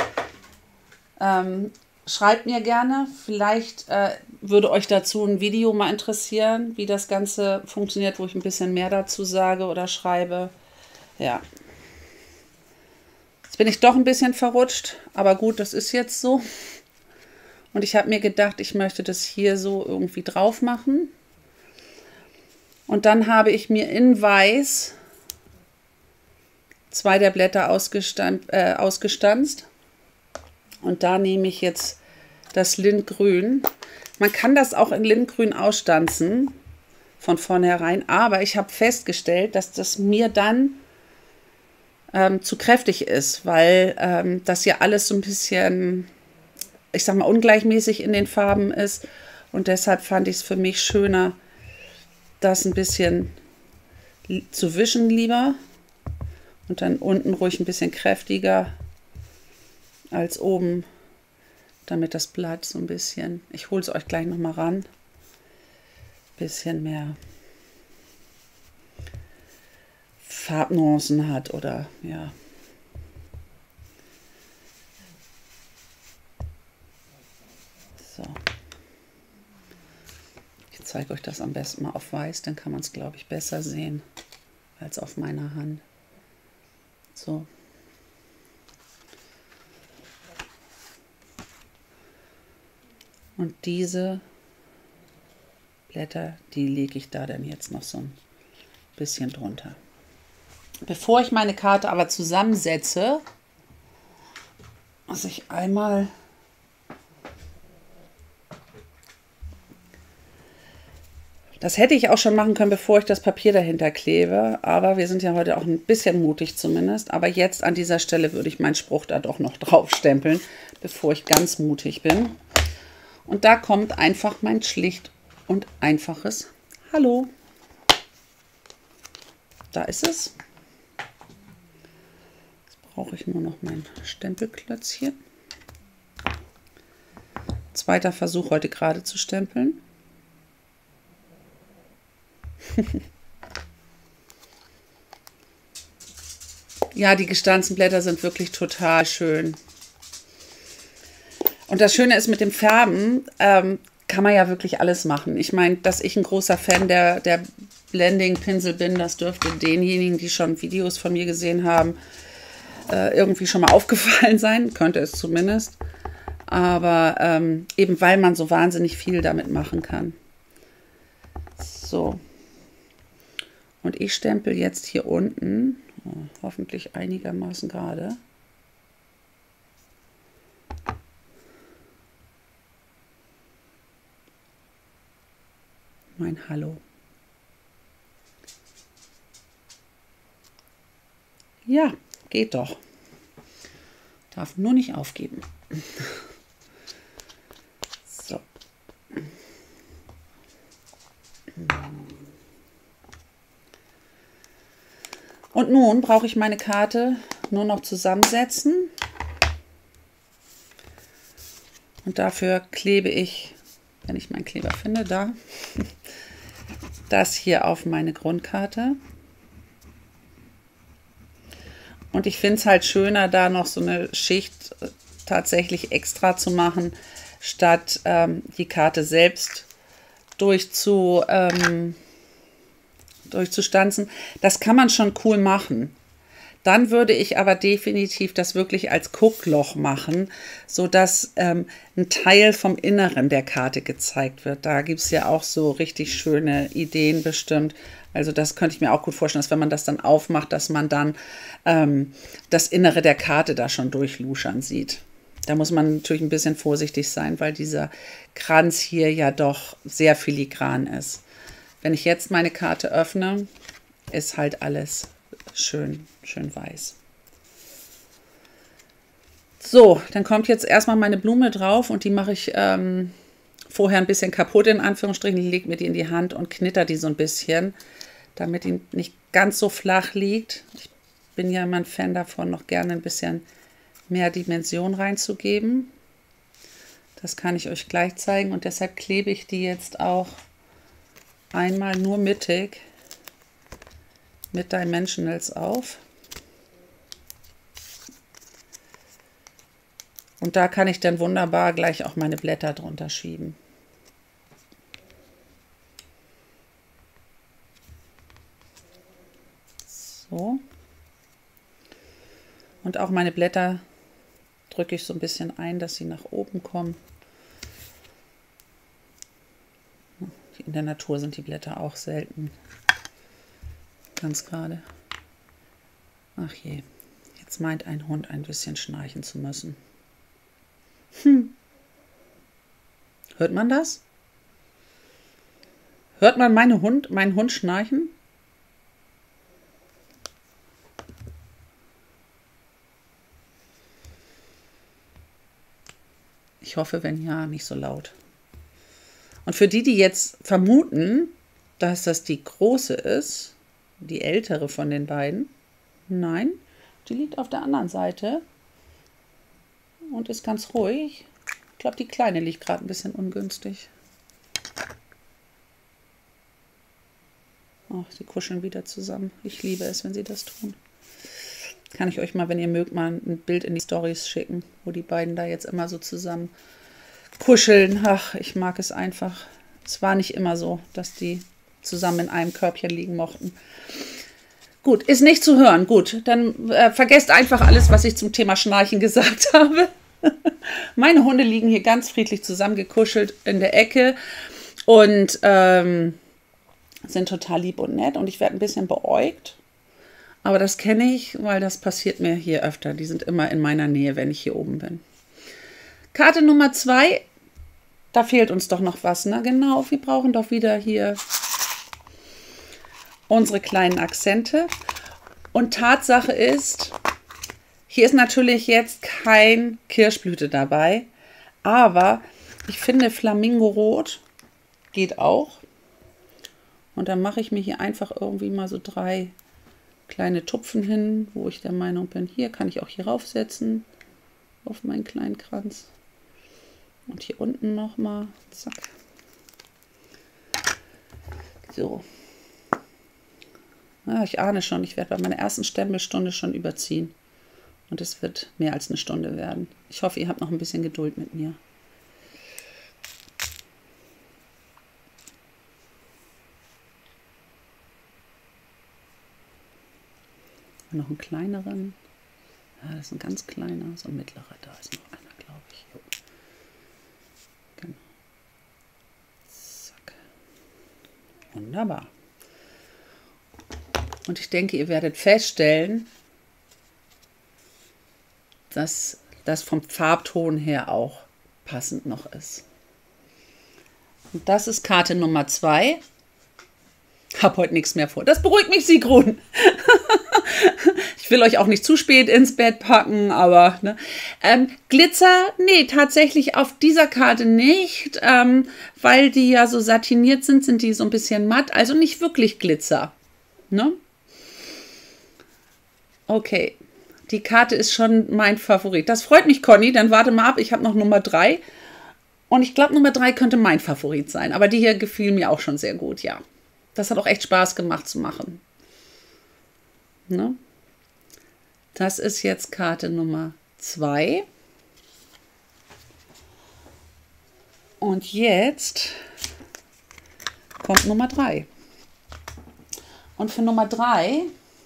Speaker 1: ähm, schreibt mir gerne. Vielleicht äh, würde euch dazu ein Video mal interessieren, wie das Ganze funktioniert, wo ich ein bisschen mehr dazu sage oder schreibe. Ja. Jetzt bin ich doch ein bisschen verrutscht, aber gut, das ist jetzt so. Und ich habe mir gedacht, ich möchte das hier so irgendwie drauf machen. Und dann habe ich mir in Weiß zwei der Blätter ausgestanzt, äh, ausgestanzt. Und da nehme ich jetzt das Lindgrün. Man kann das auch in Lindgrün ausstanzen, von vornherein. Aber ich habe festgestellt, dass das mir dann ähm, zu kräftig ist, weil ähm, das ja alles so ein bisschen, ich sag mal, ungleichmäßig in den Farben ist. Und deshalb fand ich es für mich schöner, das ein bisschen zu wischen lieber. Und dann unten ruhig ein bisschen kräftiger als oben, damit das Blatt so ein bisschen, ich hole es euch gleich nochmal ran, bisschen mehr Farbnuancen hat oder ja. So. Ich zeige euch das am besten mal auf Weiß, dann kann man es, glaube ich, besser sehen als auf meiner Hand. So. Und diese Blätter, die lege ich da dann jetzt noch so ein bisschen drunter. Bevor ich meine Karte aber zusammensetze, muss ich einmal das hätte ich auch schon machen können, bevor ich das Papier dahinter klebe, aber wir sind ja heute auch ein bisschen mutig zumindest. Aber jetzt an dieser Stelle würde ich meinen Spruch da doch noch draufstempeln, bevor ich ganz mutig bin. Und da kommt einfach mein schlicht und einfaches Hallo. Da ist es. Jetzt brauche ich nur noch mein Stempelklötzchen. Zweiter Versuch heute gerade zu stempeln. Ja, die gestanzten Blätter sind wirklich total schön. Und das Schöne ist mit dem Färben, ähm, kann man ja wirklich alles machen. Ich meine, dass ich ein großer Fan der, der Blending-Pinsel bin, das dürfte denjenigen, die schon Videos von mir gesehen haben, äh, irgendwie schon mal aufgefallen sein. Könnte es zumindest. Aber ähm, eben weil man so wahnsinnig viel damit machen kann. So. Und ich stempel jetzt hier unten, oh, hoffentlich einigermaßen gerade, mein Hallo. Ja, geht doch. Darf nur nicht aufgeben. So. Und nun brauche ich meine Karte nur noch zusammensetzen. Und dafür klebe ich, wenn ich meinen Kleber finde, da, das hier auf meine Grundkarte. Und ich finde es halt schöner, da noch so eine Schicht tatsächlich extra zu machen, statt ähm, die Karte selbst durchzu, ähm, durchzustanzen. Das kann man schon cool machen. Dann würde ich aber definitiv das wirklich als Guckloch machen, sodass ähm, ein Teil vom Inneren der Karte gezeigt wird. Da gibt es ja auch so richtig schöne Ideen bestimmt. Also das könnte ich mir auch gut vorstellen, dass wenn man das dann aufmacht, dass man dann ähm, das Innere der Karte da schon durchluschern sieht. Da muss man natürlich ein bisschen vorsichtig sein, weil dieser Kranz hier ja doch sehr filigran ist. Wenn ich jetzt meine Karte öffne, ist halt alles schön, schön weiß. So, dann kommt jetzt erstmal meine Blume drauf und die mache ich ähm, vorher ein bisschen kaputt, in Anführungsstrichen. Ich lege mir die in die Hand und knitter die so ein bisschen, damit die nicht ganz so flach liegt. Ich bin ja immer ein Fan davon, noch gerne ein bisschen mehr Dimension reinzugeben. Das kann ich euch gleich zeigen und deshalb klebe ich die jetzt auch einmal nur mittig mit Dimensionals auf. Und da kann ich dann wunderbar gleich auch meine Blätter drunter schieben. So. Und auch meine Blätter drücke ich so ein bisschen ein, dass sie nach oben kommen. In der Natur sind die Blätter auch selten ganz gerade. Ach je, jetzt meint ein Hund ein bisschen schnarchen zu müssen. Hm. Hört man das? Hört man meine Hund, meinen Hund schnarchen? Ich hoffe, wenn ja, nicht so laut. Und für die, die jetzt vermuten, dass das die große ist, die ältere von den beiden, nein, die liegt auf der anderen Seite und ist ganz ruhig. Ich glaube, die kleine liegt gerade ein bisschen ungünstig. Ach, sie kuscheln wieder zusammen. Ich liebe es, wenn sie das tun. Kann ich euch mal, wenn ihr mögt, mal ein Bild in die Stories schicken, wo die beiden da jetzt immer so zusammen kuscheln. Ach, ich mag es einfach. Es war nicht immer so, dass die zusammen in einem Körbchen liegen mochten. Gut, ist nicht zu hören. Gut, dann äh, vergesst einfach alles, was ich zum Thema Schnarchen gesagt habe. Meine Hunde liegen hier ganz friedlich zusammengekuschelt in der Ecke und ähm, sind total lieb und nett. Und ich werde ein bisschen beäugt. Aber das kenne ich, weil das passiert mir hier öfter. Die sind immer in meiner Nähe, wenn ich hier oben bin. Karte Nummer zwei. Da fehlt uns doch noch was, ne? Genau, wir brauchen doch wieder hier unsere kleinen Akzente. Und Tatsache ist, hier ist natürlich jetzt kein Kirschblüte dabei. Aber ich finde Flamingo-Rot geht auch. Und dann mache ich mir hier einfach irgendwie mal so drei kleine Tupfen hin, wo ich der Meinung bin, hier kann ich auch hier raufsetzen auf meinen kleinen Kranz. Und hier unten nochmal, zack. So. Ja, ich ahne schon, ich werde bei meiner ersten Stempelstunde schon überziehen. Und es wird mehr als eine Stunde werden. Ich hoffe, ihr habt noch ein bisschen Geduld mit mir. Noch einen kleineren. Ja, das ist ein ganz kleiner, so ein mittlerer. Da ist noch einer, glaube ich. Jo. Genau. Zack. Wunderbar. Und ich denke, ihr werdet feststellen, dass das vom Farbton her auch passend noch ist. Und das ist Karte Nummer zwei. Hab heute nichts mehr vor. Das beruhigt mich, Sigrun. Ich will euch auch nicht zu spät ins Bett packen, aber ne. ähm, Glitzer, nee, tatsächlich auf dieser Karte nicht, ähm, weil die ja so satiniert sind, sind die so ein bisschen matt, also nicht wirklich Glitzer. Ne? Okay, die Karte ist schon mein Favorit. Das freut mich, Conny, dann warte mal ab, ich habe noch Nummer drei und ich glaube, Nummer drei könnte mein Favorit sein, aber die hier gefiel mir auch schon sehr gut, ja. Das hat auch echt Spaß gemacht zu machen. Ne? Das ist jetzt Karte Nummer zwei. Und jetzt kommt Nummer drei. Und für Nummer drei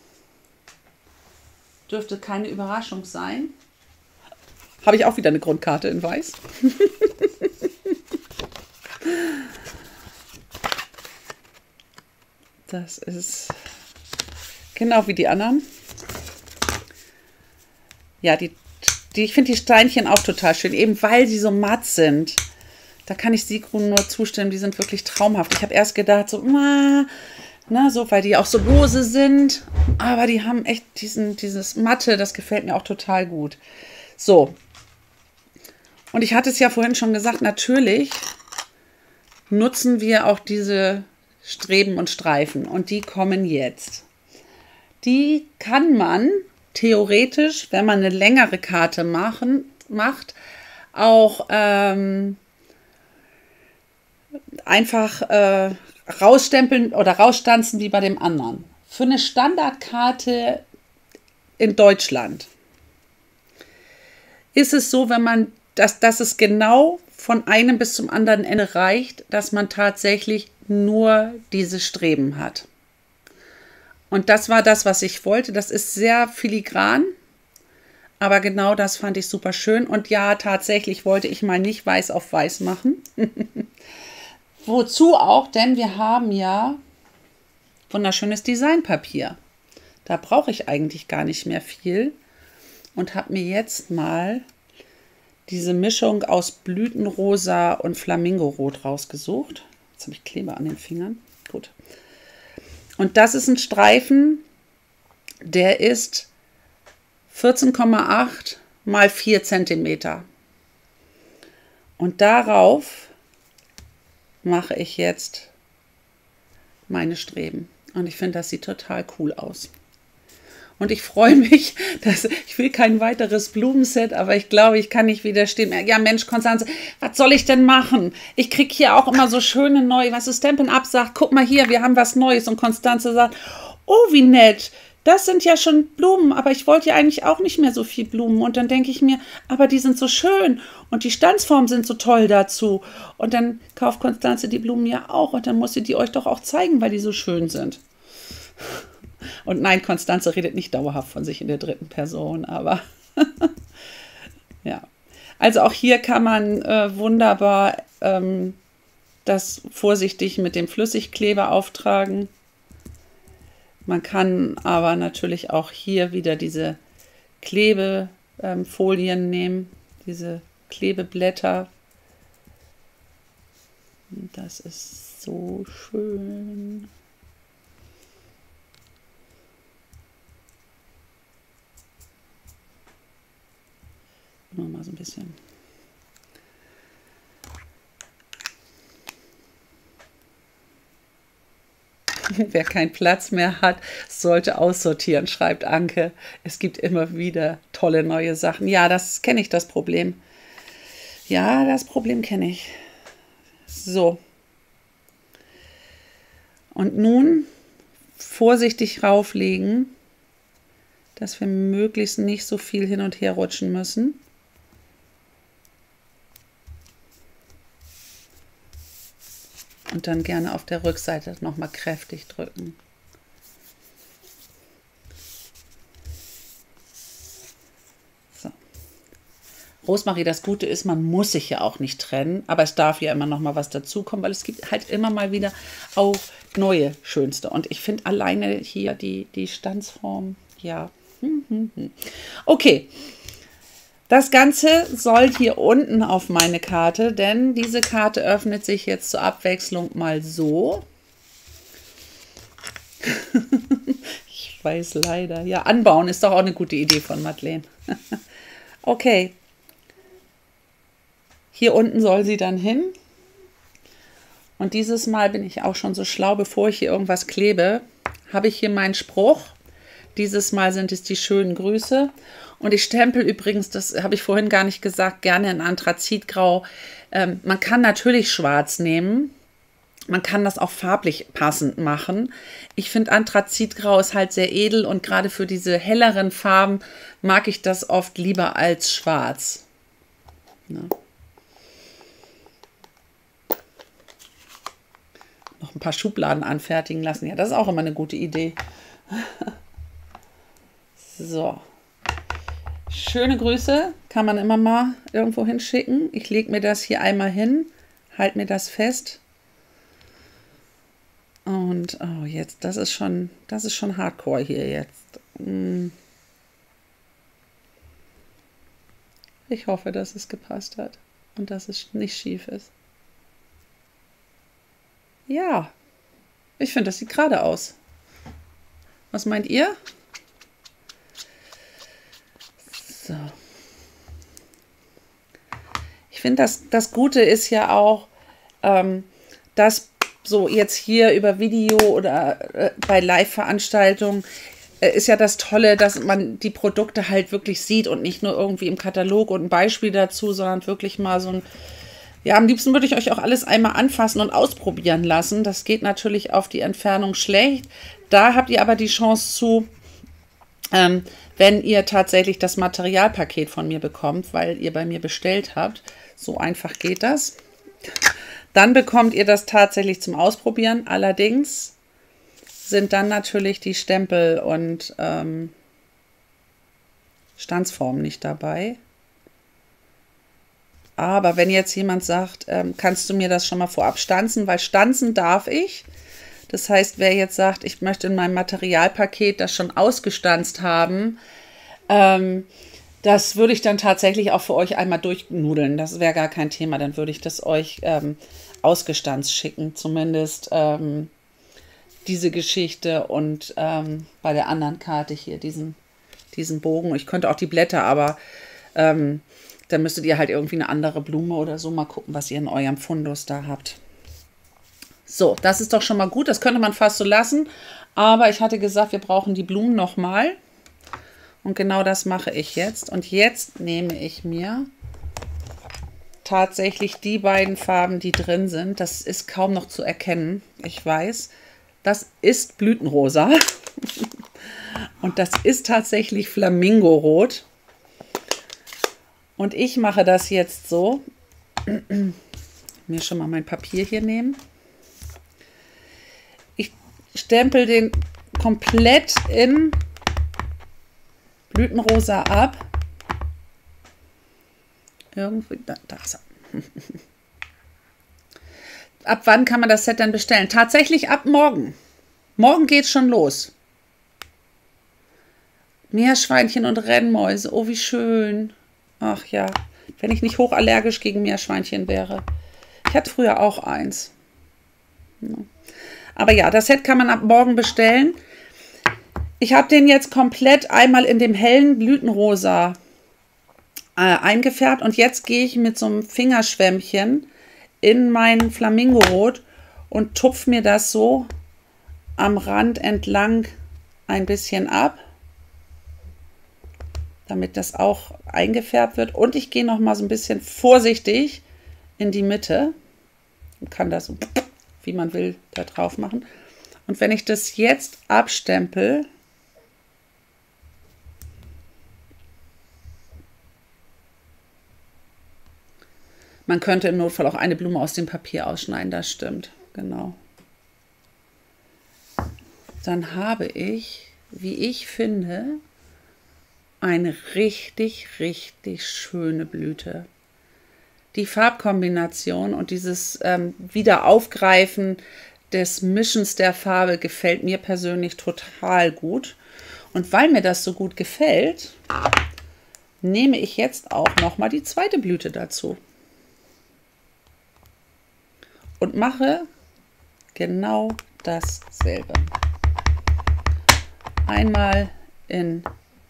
Speaker 1: dürfte keine Überraschung sein. Habe ich auch wieder eine Grundkarte in Weiß. Das ist genau wie die anderen. Ja, die, die, ich finde die Steinchen auch total schön, eben weil sie so matt sind. Da kann ich Sigrun nur zustimmen, die sind wirklich traumhaft. Ich habe erst gedacht, so, na, na, so, weil die auch so lose sind. Aber die haben echt diesen, dieses Matte, das gefällt mir auch total gut. So. Und ich hatte es ja vorhin schon gesagt, natürlich nutzen wir auch diese Streben und Streifen. Und die kommen jetzt. Die kann man theoretisch, wenn man eine längere Karte machen, macht, auch ähm, einfach äh, rausstempeln oder rausstanzen wie bei dem anderen. Für eine Standardkarte in Deutschland ist es so, wenn man, dass, dass es genau von einem bis zum anderen Ende reicht, dass man tatsächlich nur diese Streben hat. Und das war das, was ich wollte. Das ist sehr filigran Aber genau das fand ich super schön. Und ja, tatsächlich wollte ich mal nicht weiß auf weiß machen. Wozu auch, denn wir haben ja wunderschönes Designpapier. Da brauche ich eigentlich gar nicht mehr viel. Und habe mir jetzt mal diese Mischung aus Blütenrosa und Flamingorot rausgesucht. Jetzt habe ich Kleber an den Fingern. Gut. Und das ist ein Streifen, der ist vierzehn Komma acht mal vier Zentimeter. Und darauf mache ich jetzt meine Streben. Und ich finde, das sieht total cool aus. Und ich freue mich, dass ich will kein weiteres Blumenset, aber ich glaube, ich kann nicht widerstehen. Ja, Mensch, Konstanze, was soll ich denn machen? Ich kriege hier auch immer so schöne neue, was du Stampin' Up sagt, guck mal hier, wir haben was Neues. Und Konstanze sagt, oh, wie nett. Das sind ja schon Blumen, aber ich wollte ja eigentlich auch nicht mehr so viel Blumen. Und dann denke ich mir, aber die sind so schön und die Stanzformen sind so toll dazu. Und dann kauft Konstanze die Blumen ja auch und dann muss sie die euch doch auch zeigen, weil die so schön sind. Und nein, Konstanze redet nicht dauerhaft von sich in der dritten Person, aber ja. Also auch hier kann man äh, wunderbar ähm, das vorsichtig mit dem Flüssigkleber auftragen. Man kann aber natürlich auch hier wieder diese Klebefolien ähm, nehmen, diese Klebeblätter. Das ist so schön. Nur mal so ein bisschen. Wer keinen Platz mehr hat, sollte aussortieren, schreibt Anke. Es gibt immer wieder tolle neue Sachen. Ja, das kenne ich, das Problem. Ja, das Problem kenne ich. So. Und nun vorsichtig rauflegen, dass wir möglichst nicht so viel hin und her rutschen müssen. Und dann gerne auf der Rückseite nochmal kräftig drücken. So. Rosmarie, das Gute ist, man muss sich ja auch nicht trennen, aber es darf ja immer noch mal was dazukommen, weil es gibt halt immer mal wieder auch neue Schönste. Und ich finde alleine hier die, die Stanzform, ja. Okay. Das Ganze soll hier unten auf meine Karte, denn diese Karte öffnet sich jetzt zur Abwechslung mal so. Ich weiß leider. Ja, anbauen ist doch auch eine gute Idee von Madeleine. Okay. Hier unten soll sie dann hin. Und dieses Mal bin ich auch schon so schlau, bevor ich hier irgendwas klebe, habe ich hier meinen Spruch. Dieses Mal sind es die schönen Grüße. Und ich stempel übrigens, das habe ich vorhin gar nicht gesagt, gerne in Anthrazitgrau. Ähm, man kann natürlich schwarz nehmen. Man kann das auch farblich passend machen. Ich finde, Anthrazitgrau ist halt sehr edel und gerade für diese helleren Farben mag ich das oft lieber als schwarz. Ja. Noch ein paar Schubladen anfertigen lassen. Ja, das ist auch immer eine gute Idee. So. Schöne Grüße, kann man immer mal irgendwo hinschicken. Ich lege mir das hier einmal hin, halte mir das fest. Und oh, jetzt, das ist schon, das ist schon Hardcore hier jetzt. Ich hoffe, dass es gepasst hat und dass es nicht schief ist. Ja, ich finde, das sieht gerade aus. Was meint ihr? So. Ich finde, das, das Gute ist ja auch, ähm, dass so jetzt hier über Video oder äh, bei Live-Veranstaltungen äh, ist ja das Tolle, dass man die Produkte halt wirklich sieht und nicht nur irgendwie im Katalog und ein Beispiel dazu, sondern wirklich mal so ein, ja, am liebsten würde ich euch auch alles einmal anfassen und ausprobieren lassen. Das geht natürlich auf die Entfernung schlecht. Da habt ihr aber die Chance zu, ähm, wenn ihr tatsächlich das Materialpaket von mir bekommt, weil ihr bei mir bestellt habt. So einfach geht das. Dann bekommt ihr das tatsächlich zum Ausprobieren. Allerdings sind dann natürlich die Stempel und ähm, Stanzform nicht dabei. Aber wenn jetzt jemand sagt, ähm, kannst du mir das schon mal vorab stanzen, weil stanzen darf ich. Das heißt, wer jetzt sagt, ich möchte in meinem Materialpaket das schon ausgestanzt haben, ähm, das würde ich dann tatsächlich auch für euch einmal durchnudeln. Das wäre gar kein Thema. Dann würde ich das euch ähm, ausgestanzt schicken. Zumindest ähm, diese Geschichte und ähm, bei der anderen Karte hier diesen, diesen Bogen. Ich könnte auch die Blätter, aber ähm, dann müsstet ihr halt irgendwie eine andere Blume oder so mal gucken, was ihr in eurem Fundus da habt. So, das ist doch schon mal gut. Das könnte man fast so lassen. Aber ich hatte gesagt, wir brauchen die Blumen nochmal. Und genau das mache ich jetzt. Und jetzt nehme ich mir tatsächlich die beiden Farben, die drin sind. Das ist kaum noch zu erkennen. Ich weiß, das ist Blütenrosa. Und das ist tatsächlich Flamingorot. Und ich mache das jetzt so. Mir schon mal mein Papier hier nehmen. Ich stempel den komplett in Blütenrosa ab. Irgendwie, da, da ist er. Ab wann kann man das Set dann bestellen? Tatsächlich ab morgen. Morgen geht es schon los. Meerschweinchen und Rennmäuse. Oh, wie schön. Ach ja, wenn ich nicht hochallergisch gegen Meerschweinchen wäre. Ich hatte früher auch eins. Aber ja, das Set kann man ab morgen bestellen. Ich habe den jetzt komplett einmal in dem hellen Blütenrosa äh, eingefärbt. Und jetzt gehe ich mit so einem Fingerschwämmchen in mein Flamingorot und tupfe mir das so am Rand entlang ein bisschen ab, damit das auch eingefärbt wird. Und ich gehe noch mal so ein bisschen vorsichtig in die Mitte und kann das so, wie man will, da drauf machen. Und wenn ich das jetzt abstempel, man könnte im Notfall auch eine Blume aus dem Papier ausschneiden, das stimmt, genau. Dann habe ich, wie ich finde, eine richtig, richtig schöne Blüte. Die Farbkombination und dieses ähm, Wiederaufgreifen des Mischens der Farbe gefällt mir persönlich total gut. Und weil mir das so gut gefällt, nehme ich jetzt auch noch mal die zweite Blüte dazu. Und mache genau dasselbe. Einmal in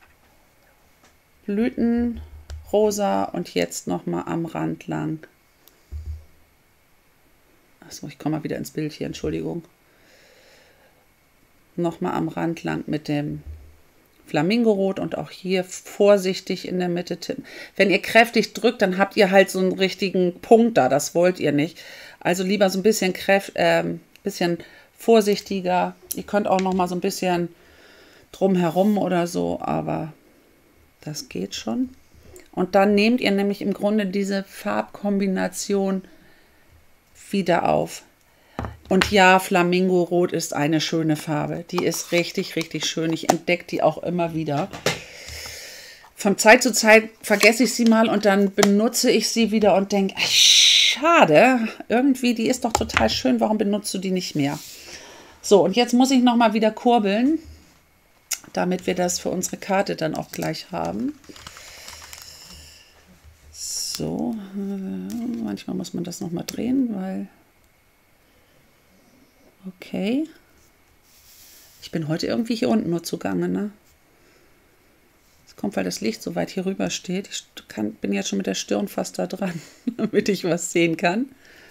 Speaker 1: Blütenrosa und jetzt noch mal am Rand lang. Achso, ich komme mal wieder ins Bild hier, Entschuldigung. Noch mal am Rand lang mit dem Flamingorot und auch hier vorsichtig in der Mitte tippen. Wenn ihr kräftig drückt, dann habt ihr halt so einen richtigen Punkt da, das wollt ihr nicht. Also lieber so ein bisschen, kräft, äh, bisschen vorsichtiger. Ihr könnt auch noch mal so ein bisschen drumherum oder so, aber das geht schon. Und dann nehmt ihr nämlich im Grunde diese Farbkombination wieder auf. Und ja, Flamingorot ist eine schöne Farbe. Die ist richtig, richtig schön. Ich entdecke die auch immer wieder. Von Zeit zu Zeit vergesse ich sie mal und dann benutze ich sie wieder und denke, schade, irgendwie, die ist doch total schön. Warum benutzt du die nicht mehr? So, und jetzt muss ich noch mal wieder kurbeln, damit wir das für unsere Karte dann auch gleich haben. So, äh, manchmal muss man das noch mal drehen, weil... Okay. Ich bin heute irgendwie hier unten nur zugange, ne? Das kommt, weil das Licht so weit hier rüber steht. Ich kann, bin jetzt schon mit der Stirn fast da dran, damit ich was sehen kann.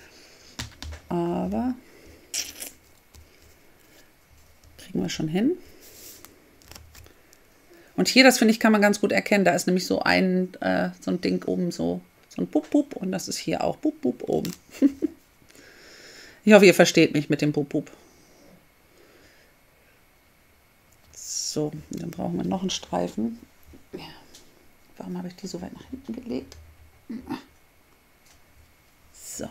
Speaker 1: Aber kriegen wir schon hin. Und hier, das finde ich, kann man ganz gut erkennen. Da ist nämlich so ein, äh, so ein Ding oben, so, so ein Bub-Bub. Und das ist hier auch Bub-Bub oben. Ich hoffe, ihr versteht mich mit dem Bub-Bub. So, dann brauchen wir noch einen Streifen. Ja. Warum habe ich die so weit nach hinten gelegt? So.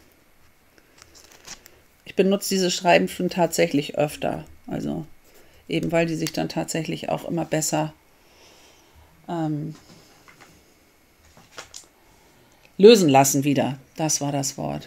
Speaker 1: Ich benutze diese Streifen tatsächlich öfter. Also eben, weil die sich dann tatsächlich auch immer besser ähm, lösen lassen wieder. Das war das Wort.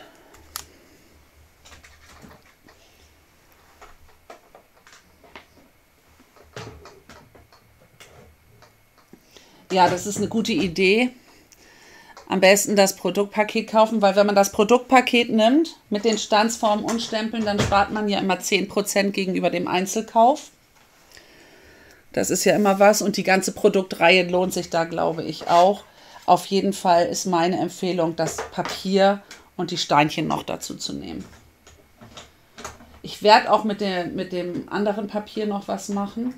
Speaker 1: Ja, das ist eine gute Idee. Am besten das Produktpaket kaufen, weil wenn man das Produktpaket nimmt mit den Stanzformen und Stempeln, dann spart man ja immer zehn Prozent gegenüber dem Einzelkauf. Das ist ja immer was und die ganze Produktreihe lohnt sich da, glaube ich, auch. Auf jeden Fall ist meine Empfehlung, das Papier und die Steinchen noch dazu zu nehmen. Ich werde auch mit, der, mit dem anderen Papier noch was machen.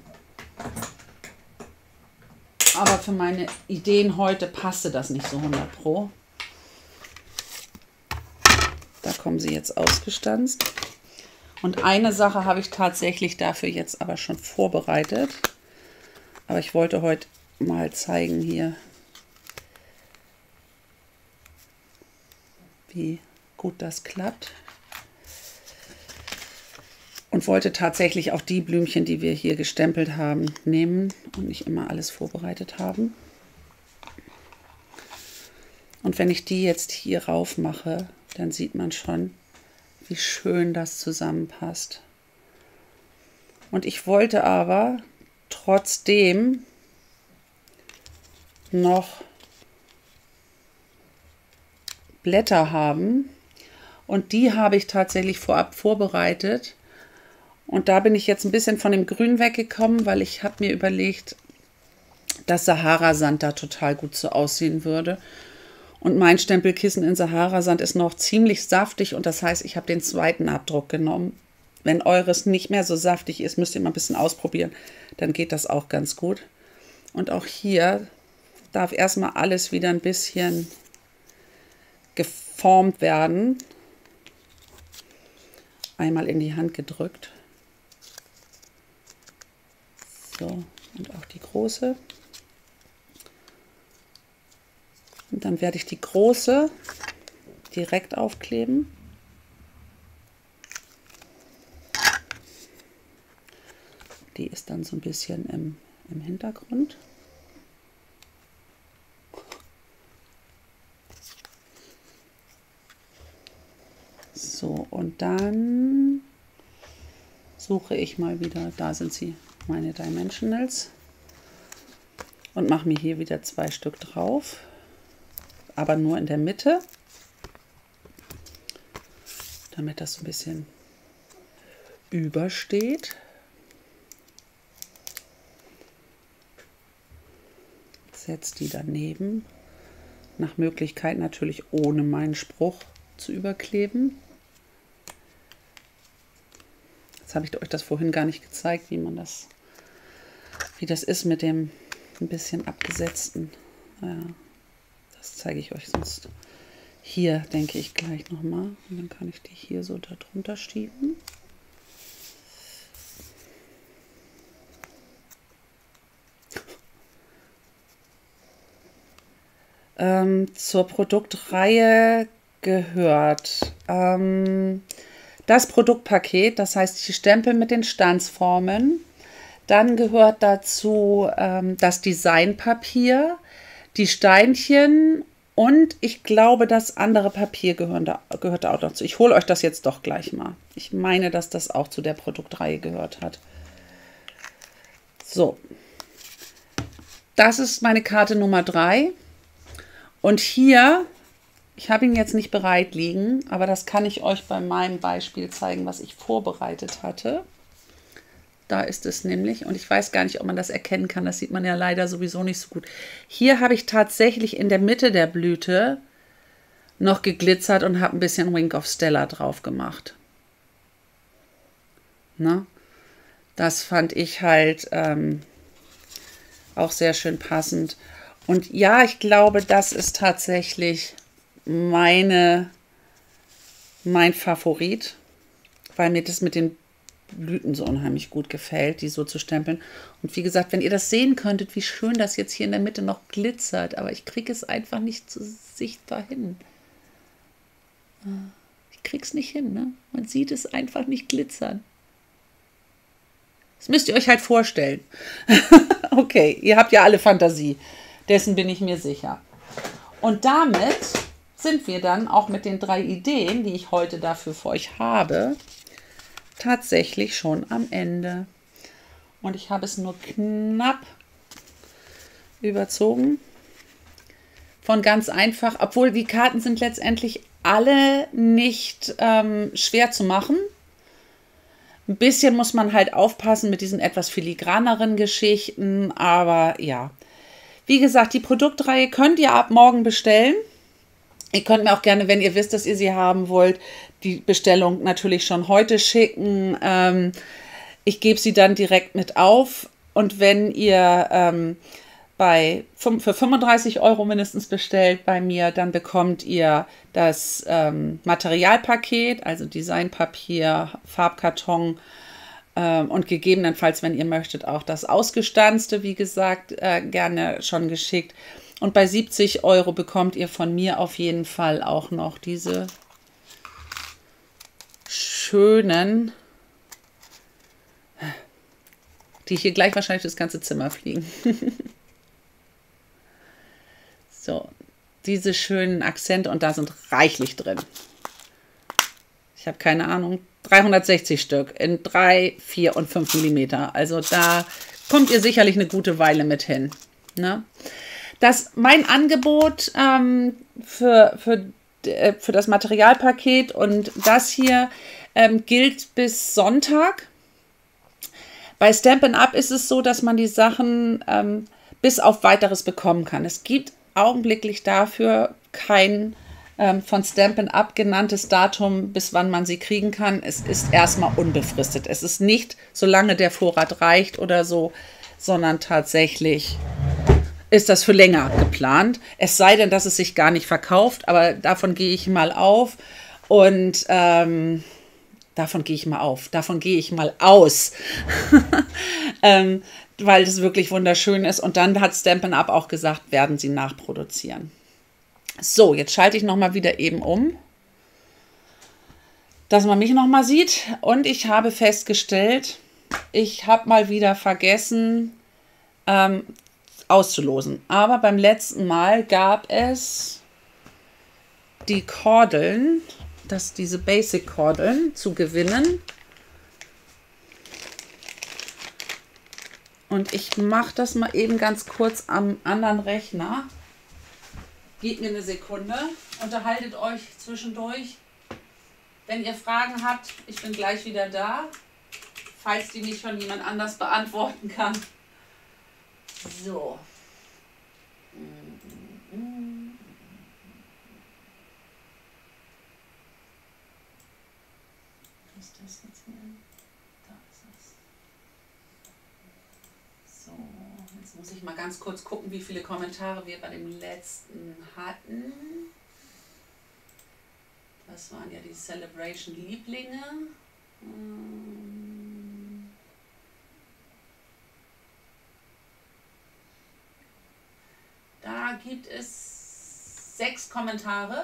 Speaker 1: Aber für meine Ideen heute passte das nicht so hundert Pro. Da kommen sie jetzt ausgestanzt. Und eine Sache habe ich tatsächlich dafür jetzt aber schon vorbereitet. Aber ich wollte heute mal zeigen hier, wie gut das klappt. Und wollte tatsächlich auch die Blümchen, die wir hier gestempelt haben, nehmen und nicht immer alles vorbereitet haben. Und wenn ich die jetzt hier rauf mache, dann sieht man schon, wie schön das zusammenpasst. Und ich wollte aber trotzdem noch Blätter haben. Und die habe ich tatsächlich vorab vorbereitet. Und da bin ich jetzt ein bisschen von dem Grün weggekommen, weil ich habe mir überlegt, dass Sahara-Sand da total gut so aussehen würde. Und mein Stempelkissen in Sahara-Sand ist noch ziemlich saftig und das heißt, ich habe den zweiten Abdruck genommen. Wenn eures nicht mehr so saftig ist, müsst ihr mal ein bisschen ausprobieren. Dann geht das auch ganz gut. Und auch hier darf erstmal alles wieder ein bisschen geformt werden. Einmal in die Hand gedrückt. So, und auch die große. Und dann werde ich die große direkt aufkleben. Die ist dann so ein bisschen im, im Hintergrund. So, und dann suche ich mal wieder, da sind sie, meine Dimensionals. Und mache mir hier wieder zwei Stück drauf. Aber nur in der Mitte, damit das ein bisschen übersteht. Setze die daneben, nach Möglichkeit natürlich ohne meinen Spruch zu überkleben. Jetzt habe ich euch das vorhin gar nicht gezeigt, wie man das, wie das ist mit dem ein bisschen abgesetzten. Ja. Das zeige ich euch sonst hier, denke ich, gleich nochmal. Und dann kann ich die hier so darunter schieben. Ähm, zur Produktreihe gehört ähm, das Produktpaket, das heißt die Stempel mit den Stanzformen. Dann gehört dazu ähm, das Designpapier, die Steinchen und ich glaube, das andere Papier gehört da, gehört da auch dazu. Ich hole euch das jetzt doch gleich mal. Ich meine, dass das auch zu der Produktreihe gehört hat. So, das ist meine Karte Nummer drei. Und hier, ich habe ihn jetzt nicht bereit liegen, aber das kann ich euch bei meinem Beispiel zeigen, was ich vorbereitet hatte. Da ist es nämlich, und ich weiß gar nicht, ob man das erkennen kann, das sieht man ja leider sowieso nicht so gut. Hier habe ich tatsächlich in der Mitte der Blüte noch geglitzert und habe ein bisschen Wink of Stella drauf gemacht. Na? Das fand ich halt ähm, auch sehr schön passend. Und ja, ich glaube, das ist tatsächlich meine, mein Favorit, weil mir das mit den Blüten so unheimlich gut gefällt, die so zu stempeln. Und wie gesagt, wenn ihr das sehen könntet, wie schön das jetzt hier in der Mitte noch glitzert, aber ich kriege es einfach nicht so sichtbar hin. Ich kriege es nicht hin, ne? Man sieht es einfach nicht glitzern. Das müsst ihr euch halt vorstellen. Okay, ihr habt ja alle Fantasie. Dessen bin ich mir sicher. Und damit sind wir dann auch mit den drei Ideen, die ich heute dafür für euch habe, tatsächlich schon am Ende. Und ich habe es nur knapp überzogen. Von ganz einfach, obwohl die Karten sind letztendlich alle nicht ähm, schwer zu machen. Ein bisschen muss man halt aufpassen mit diesen etwas filigraneren Geschichten, aber ja. Wie gesagt, die Produktreihe könnt ihr ab morgen bestellen. Ihr könnt mir auch gerne, wenn ihr wisst, dass ihr sie haben wollt, die Bestellung natürlich schon heute schicken. Ähm, ich gebe sie dann direkt mit auf. Und wenn ihr ähm, bei, für fünfunddreißig Euro mindestens bestellt bei mir, dann bekommt ihr das ähm, Materialpaket, also Designpapier, Farbkarton ähm, und gegebenenfalls, wenn ihr möchtet, auch das Ausgestanzte, wie gesagt, äh, gerne schon geschickt. Und bei siebzig Euro bekommt ihr von mir auf jeden Fall auch noch diese schönen, die hier gleich wahrscheinlich das ganze Zimmer fliegen. So, diese schönen Akzente und da sind reichlich drin. Ich habe keine Ahnung, dreihundertsechzig Stück in drei, vier und fünf Millimeter. Also da kommt ihr sicherlich eine gute Weile mit hin. Ne? Das, mein Angebot ähm, für, für, äh, für das Materialpaket und das hier ähm, gilt bis Sonntag. Bei Stampin' Up! Ist es so, dass man die Sachen ähm, bis auf Weiteres bekommen kann. Es gibt augenblicklich dafür kein ähm, von Stampin' Up! Genanntes Datum, bis wann man sie kriegen kann. Es ist erstmal unbefristet. Es ist nicht, solange der Vorrat reicht oder so, sondern tatsächlich ist das für länger geplant. Es sei denn, dass es sich gar nicht verkauft, aber davon gehe ich mal auf und ähm, davon gehe ich mal auf, davon gehe ich mal aus. ähm, weil das wirklich wunderschön ist. Und dann hat Stampin' Up! Auch gesagt, werden sie nachproduzieren. So, jetzt schalte ich nochmal wieder eben um, dass man mich nochmal sieht. Und ich habe festgestellt, ich habe mal wieder vergessen ähm, auszulosen. Aber beim letzten Mal gab es die Kordeln, das, diese Basic-Kordeln zu gewinnen. Und ich mache das mal eben ganz kurz am anderen Rechner. Gebt mir eine Sekunde. Unterhaltet euch zwischendurch. Wenn ihr Fragen habt, ich bin gleich wieder da. Falls die nicht von jemand anders beantworten kann. So. Was ist das jetzt hier? Da ist es. So, jetzt muss ich mal ganz kurz gucken, wie viele Kommentare wir bei dem letzten hatten. Das waren ja die Celebration-Lieblinge. Da gibt es sechs Kommentare.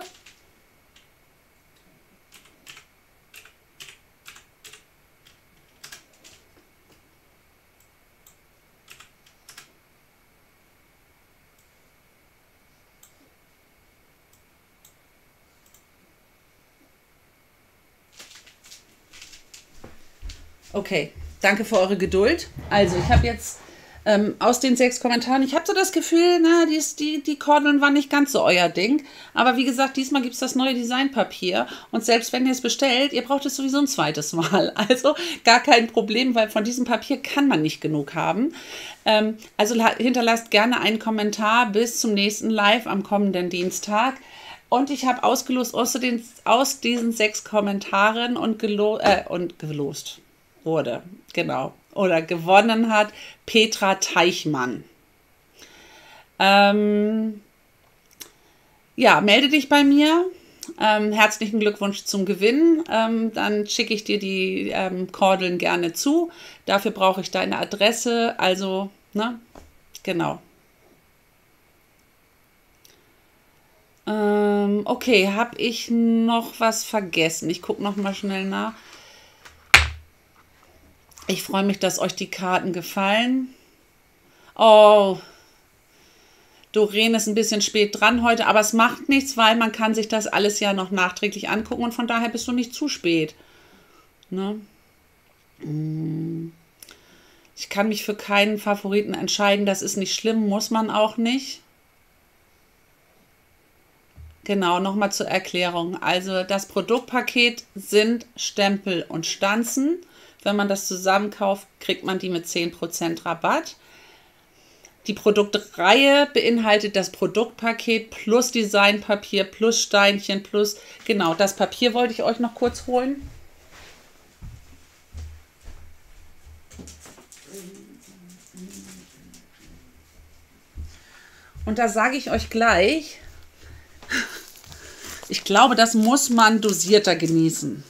Speaker 1: Okay, danke für eure Geduld. Also, ich habe jetzt ähm, aus den sechs Kommentaren, ich habe so das Gefühl, na, die, die, die Kordeln waren nicht ganz so euer Ding. Aber wie gesagt, diesmal gibt es das neue Designpapier. Und selbst wenn ihr es bestellt, ihr braucht es sowieso ein zweites Mal. Also gar kein Problem, weil von diesem Papier kann man nicht genug haben. Ähm, also hinterlasst gerne einen Kommentar bis zum nächsten Live am kommenden Dienstag. Und ich habe ausgelost aus, den, aus diesen sechs Kommentaren und, gelo äh, und gelost. wurde, genau, oder gewonnen hat Petra Teichmann. Ähm, ja, melde dich bei mir. Ähm, herzlichen Glückwunsch zum Gewinn. Ähm, dann schicke ich dir die ähm, Kordeln gerne zu. Dafür brauche ich deine Adresse. Also, ne, genau. Ähm, okay, habe ich noch was vergessen? Ich gucke noch mal schnell nach. Ich freue mich, dass euch die Karten gefallen. Oh, Doreen ist ein bisschen spät dran heute, aber es macht nichts, weil man kann sich das alles ja noch nachträglich angucken und von daher bist du nicht zu spät. Ne? Ich kann mich für keinen Favoriten entscheiden, das ist nicht schlimm, muss man auch nicht. Genau, nochmal zur Erklärung. Also das Produktpaket sind Stempel und Stanzen. Wenn man das zusammenkauft, kriegt man die mit zehn Prozent Rabatt. Die Produktreihe beinhaltet das Produktpaket plus Designpapier plus Steinchen plus, genau, das Papier wollte ich euch noch kurz holen. Und da sage ich euch gleich, ich glaube, das muss man dosierter genießen.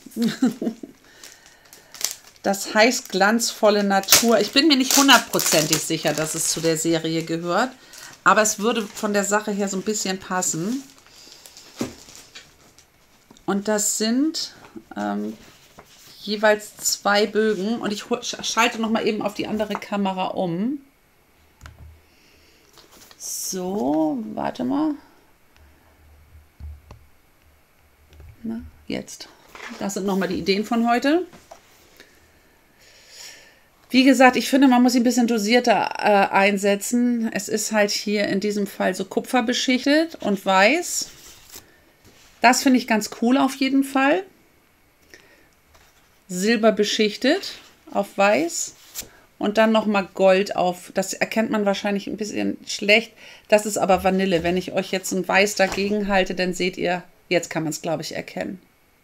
Speaker 1: Das heißt glanzvolle Natur. Ich bin mir nicht hundertprozentig sicher, dass es zu der Serie gehört, aber es würde von der Sache her so ein bisschen passen. Und das sind ähm, jeweils zwei Bögen. Und ich schalte noch mal eben auf die andere Kamera um. So, warte mal. Na, jetzt. Das sind noch mal die Ideen von heute. Wie gesagt, ich finde, man muss sie ein bisschen dosierter äh, einsetzen. Es ist halt hier in diesem Fall so kupferbeschichtet und weiß. Das finde ich ganz cool auf jeden Fall. Silber beschichtet auf weiß. Und dann nochmal Gold auf. Das erkennt man wahrscheinlich ein bisschen schlecht. Das ist aber Vanille. Wenn ich euch jetzt ein Weiß dagegen halte, dann seht ihr, jetzt kann man es, glaube ich, erkennen.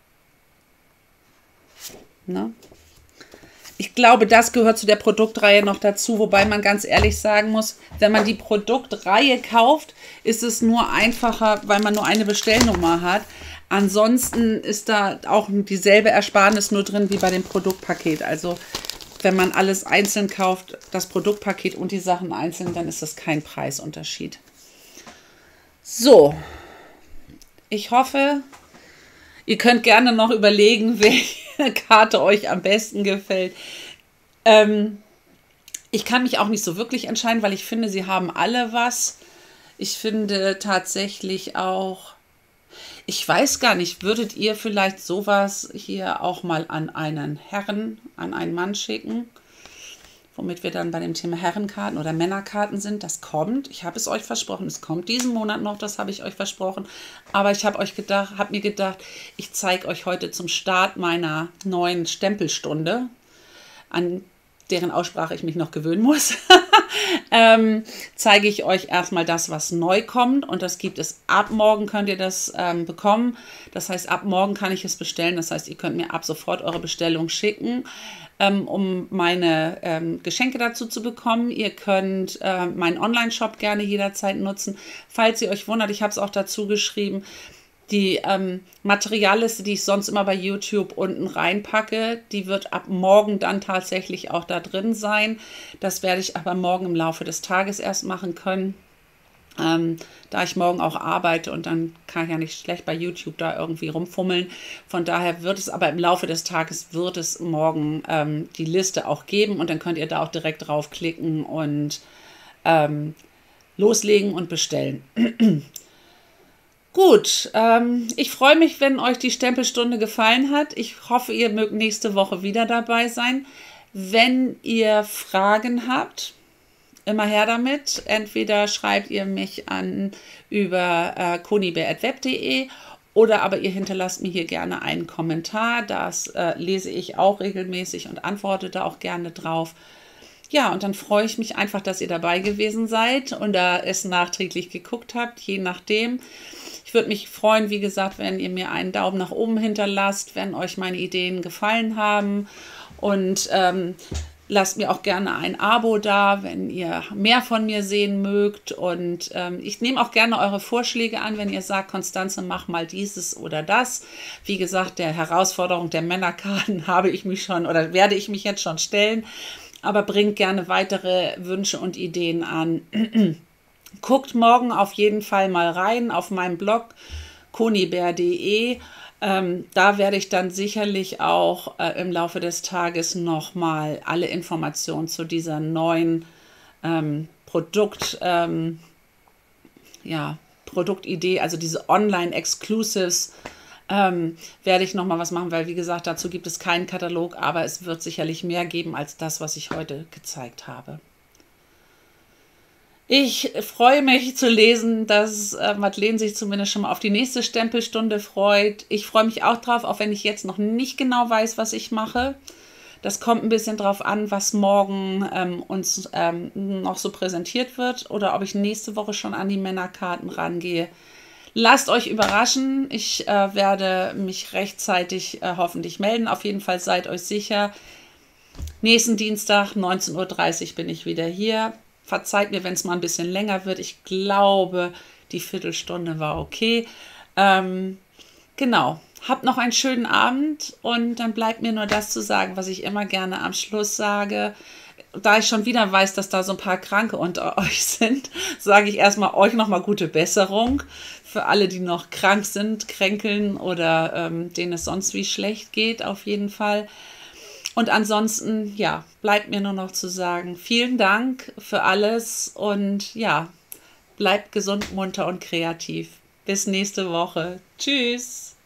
Speaker 1: Ne? Ich glaube, das gehört zu der Produktreihe noch dazu, wobei man ganz ehrlich sagen muss, wenn man die Produktreihe kauft, ist es nur einfacher, weil man nur eine Bestellnummer hat. Ansonsten ist da auch dieselbe Ersparnis nur drin wie bei dem Produktpaket. Also wenn man alles einzeln kauft, das Produktpaket und die Sachen einzeln, dann ist das kein Preisunterschied. So, ich hoffe, ihr könnt gerne noch überlegen, welche Karte euch am besten gefällt. Ähm, ich kann mich auch nicht so wirklich entscheiden, weil ich finde, sie haben alle was. Ich finde tatsächlich auch, ich weiß gar nicht, würdet ihr vielleicht sowas hier auch mal an einen Herren, an einen Mann schicken? Womit wir dann bei dem Thema Herrenkarten oder Männerkarten sind. Das kommt. Ich habe es euch versprochen. Es kommt diesen Monat noch. Das habe ich euch versprochen. Aber ich habe euch gedacht, habe mir gedacht, ich zeige euch heute zum Start meiner neuen Stempelstunde, an deren Aussprache ich mich noch gewöhnen muss, ähm, zeige ich euch erstmal das, was neu kommt. Und das gibt es ab morgen, könnt ihr das ähm, bekommen. Das heißt, ab morgen kann ich es bestellen. Das heißt, ihr könnt mir ab sofort eure Bestellung schicken, ähm, um meine ähm, Geschenke dazu zu bekommen. Ihr könnt äh, meinen Online-Shop gerne jederzeit nutzen. Falls ihr euch wundert, ich habe es auch dazu geschrieben, die ähm, Materialliste, die ich sonst immer bei YouTube unten reinpacke, die wird ab morgen dann tatsächlich auch da drin sein. Das werde ich aber morgen im Laufe des Tages erst machen können, ähm, da ich morgen auch arbeite und dann kann ich ja nicht schlecht bei YouTube da irgendwie rumfummeln. Von daher wird es aber im Laufe des Tages, wird es morgen ähm, die Liste auch geben und dann könnt ihr da auch direkt draufklicken und ähm, loslegen und bestellen. Gut, ähm, ich freue mich, wenn euch die Stempelstunde gefallen hat. Ich hoffe, ihr mögt nächste Woche wieder dabei sein. Wenn ihr Fragen habt, immer her damit. Entweder schreibt ihr mich an über äh, konibär at web punkt de oder aber ihr hinterlasst mir hier gerne einen Kommentar. Das äh, lese ich auch regelmäßig und antworte da auch gerne drauf. Ja, und dann freue ich mich einfach, dass ihr dabei gewesen seid und da es nachträglich geguckt habt, je nachdem. Ich würde mich freuen, wie gesagt, wenn ihr mir einen Daumen nach oben hinterlasst, wenn euch meine Ideen gefallen haben. Und ähm, lasst mir auch gerne ein Abo da, wenn ihr mehr von mir sehen mögt. Und ähm, ich nehme auch gerne eure Vorschläge an, wenn ihr sagt, Constanze, mach mal dieses oder das. Wie gesagt, der Herausforderung der Männerkarten habe ich mich schon oder werde ich mich jetzt schon stellen. Aber bringt gerne weitere Wünsche und Ideen an. Guckt morgen auf jeden Fall mal rein auf meinem Blog konibär punkt de. Ähm, da werde ich dann sicherlich auch äh, im Laufe des Tages nochmal alle Informationen zu dieser neuen ähm, Produkt, ähm, ja, Produktidee, also diese Online-Exclusives, ähm, werde ich nochmal was machen, weil wie gesagt, dazu gibt es keinen Katalog, aber es wird sicherlich mehr geben als das, was ich heute gezeigt habe. Ich freue mich zu lesen, dass äh, Madeleine sich zumindest schon mal auf die nächste Stempelstunde freut. Ich freue mich auch drauf, auch wenn ich jetzt noch nicht genau weiß, was ich mache. Das kommt ein bisschen drauf an, was morgen ähm, uns ähm, noch so präsentiert wird oder ob ich nächste Woche schon an die Männerkarten rangehe. Lasst euch überraschen. Ich äh, werde mich rechtzeitig äh, hoffentlich melden. Auf jeden Fall seid euch sicher. Nächsten Dienstag, neunzehn Uhr dreißig, bin ich wieder hier. Verzeiht mir, wenn es mal ein bisschen länger wird. Ich glaube, die Viertelstunde war okay. Ähm, genau. Habt noch einen schönen Abend und dann bleibt mir nur das zu sagen, was ich immer gerne am Schluss sage. Da ich schon wieder weiß, dass da so ein paar Kranke unter euch sind, sage ich erstmal euch nochmal gute Besserung. Für alle, die noch krank sind, kränkeln oder ähm, denen es sonst wie schlecht geht, auf jeden Fall. Und ansonsten, ja, bleibt mir nur noch zu sagen, vielen Dank für alles und ja, bleibt gesund, munter und kreativ. Bis nächste Woche. Tschüss.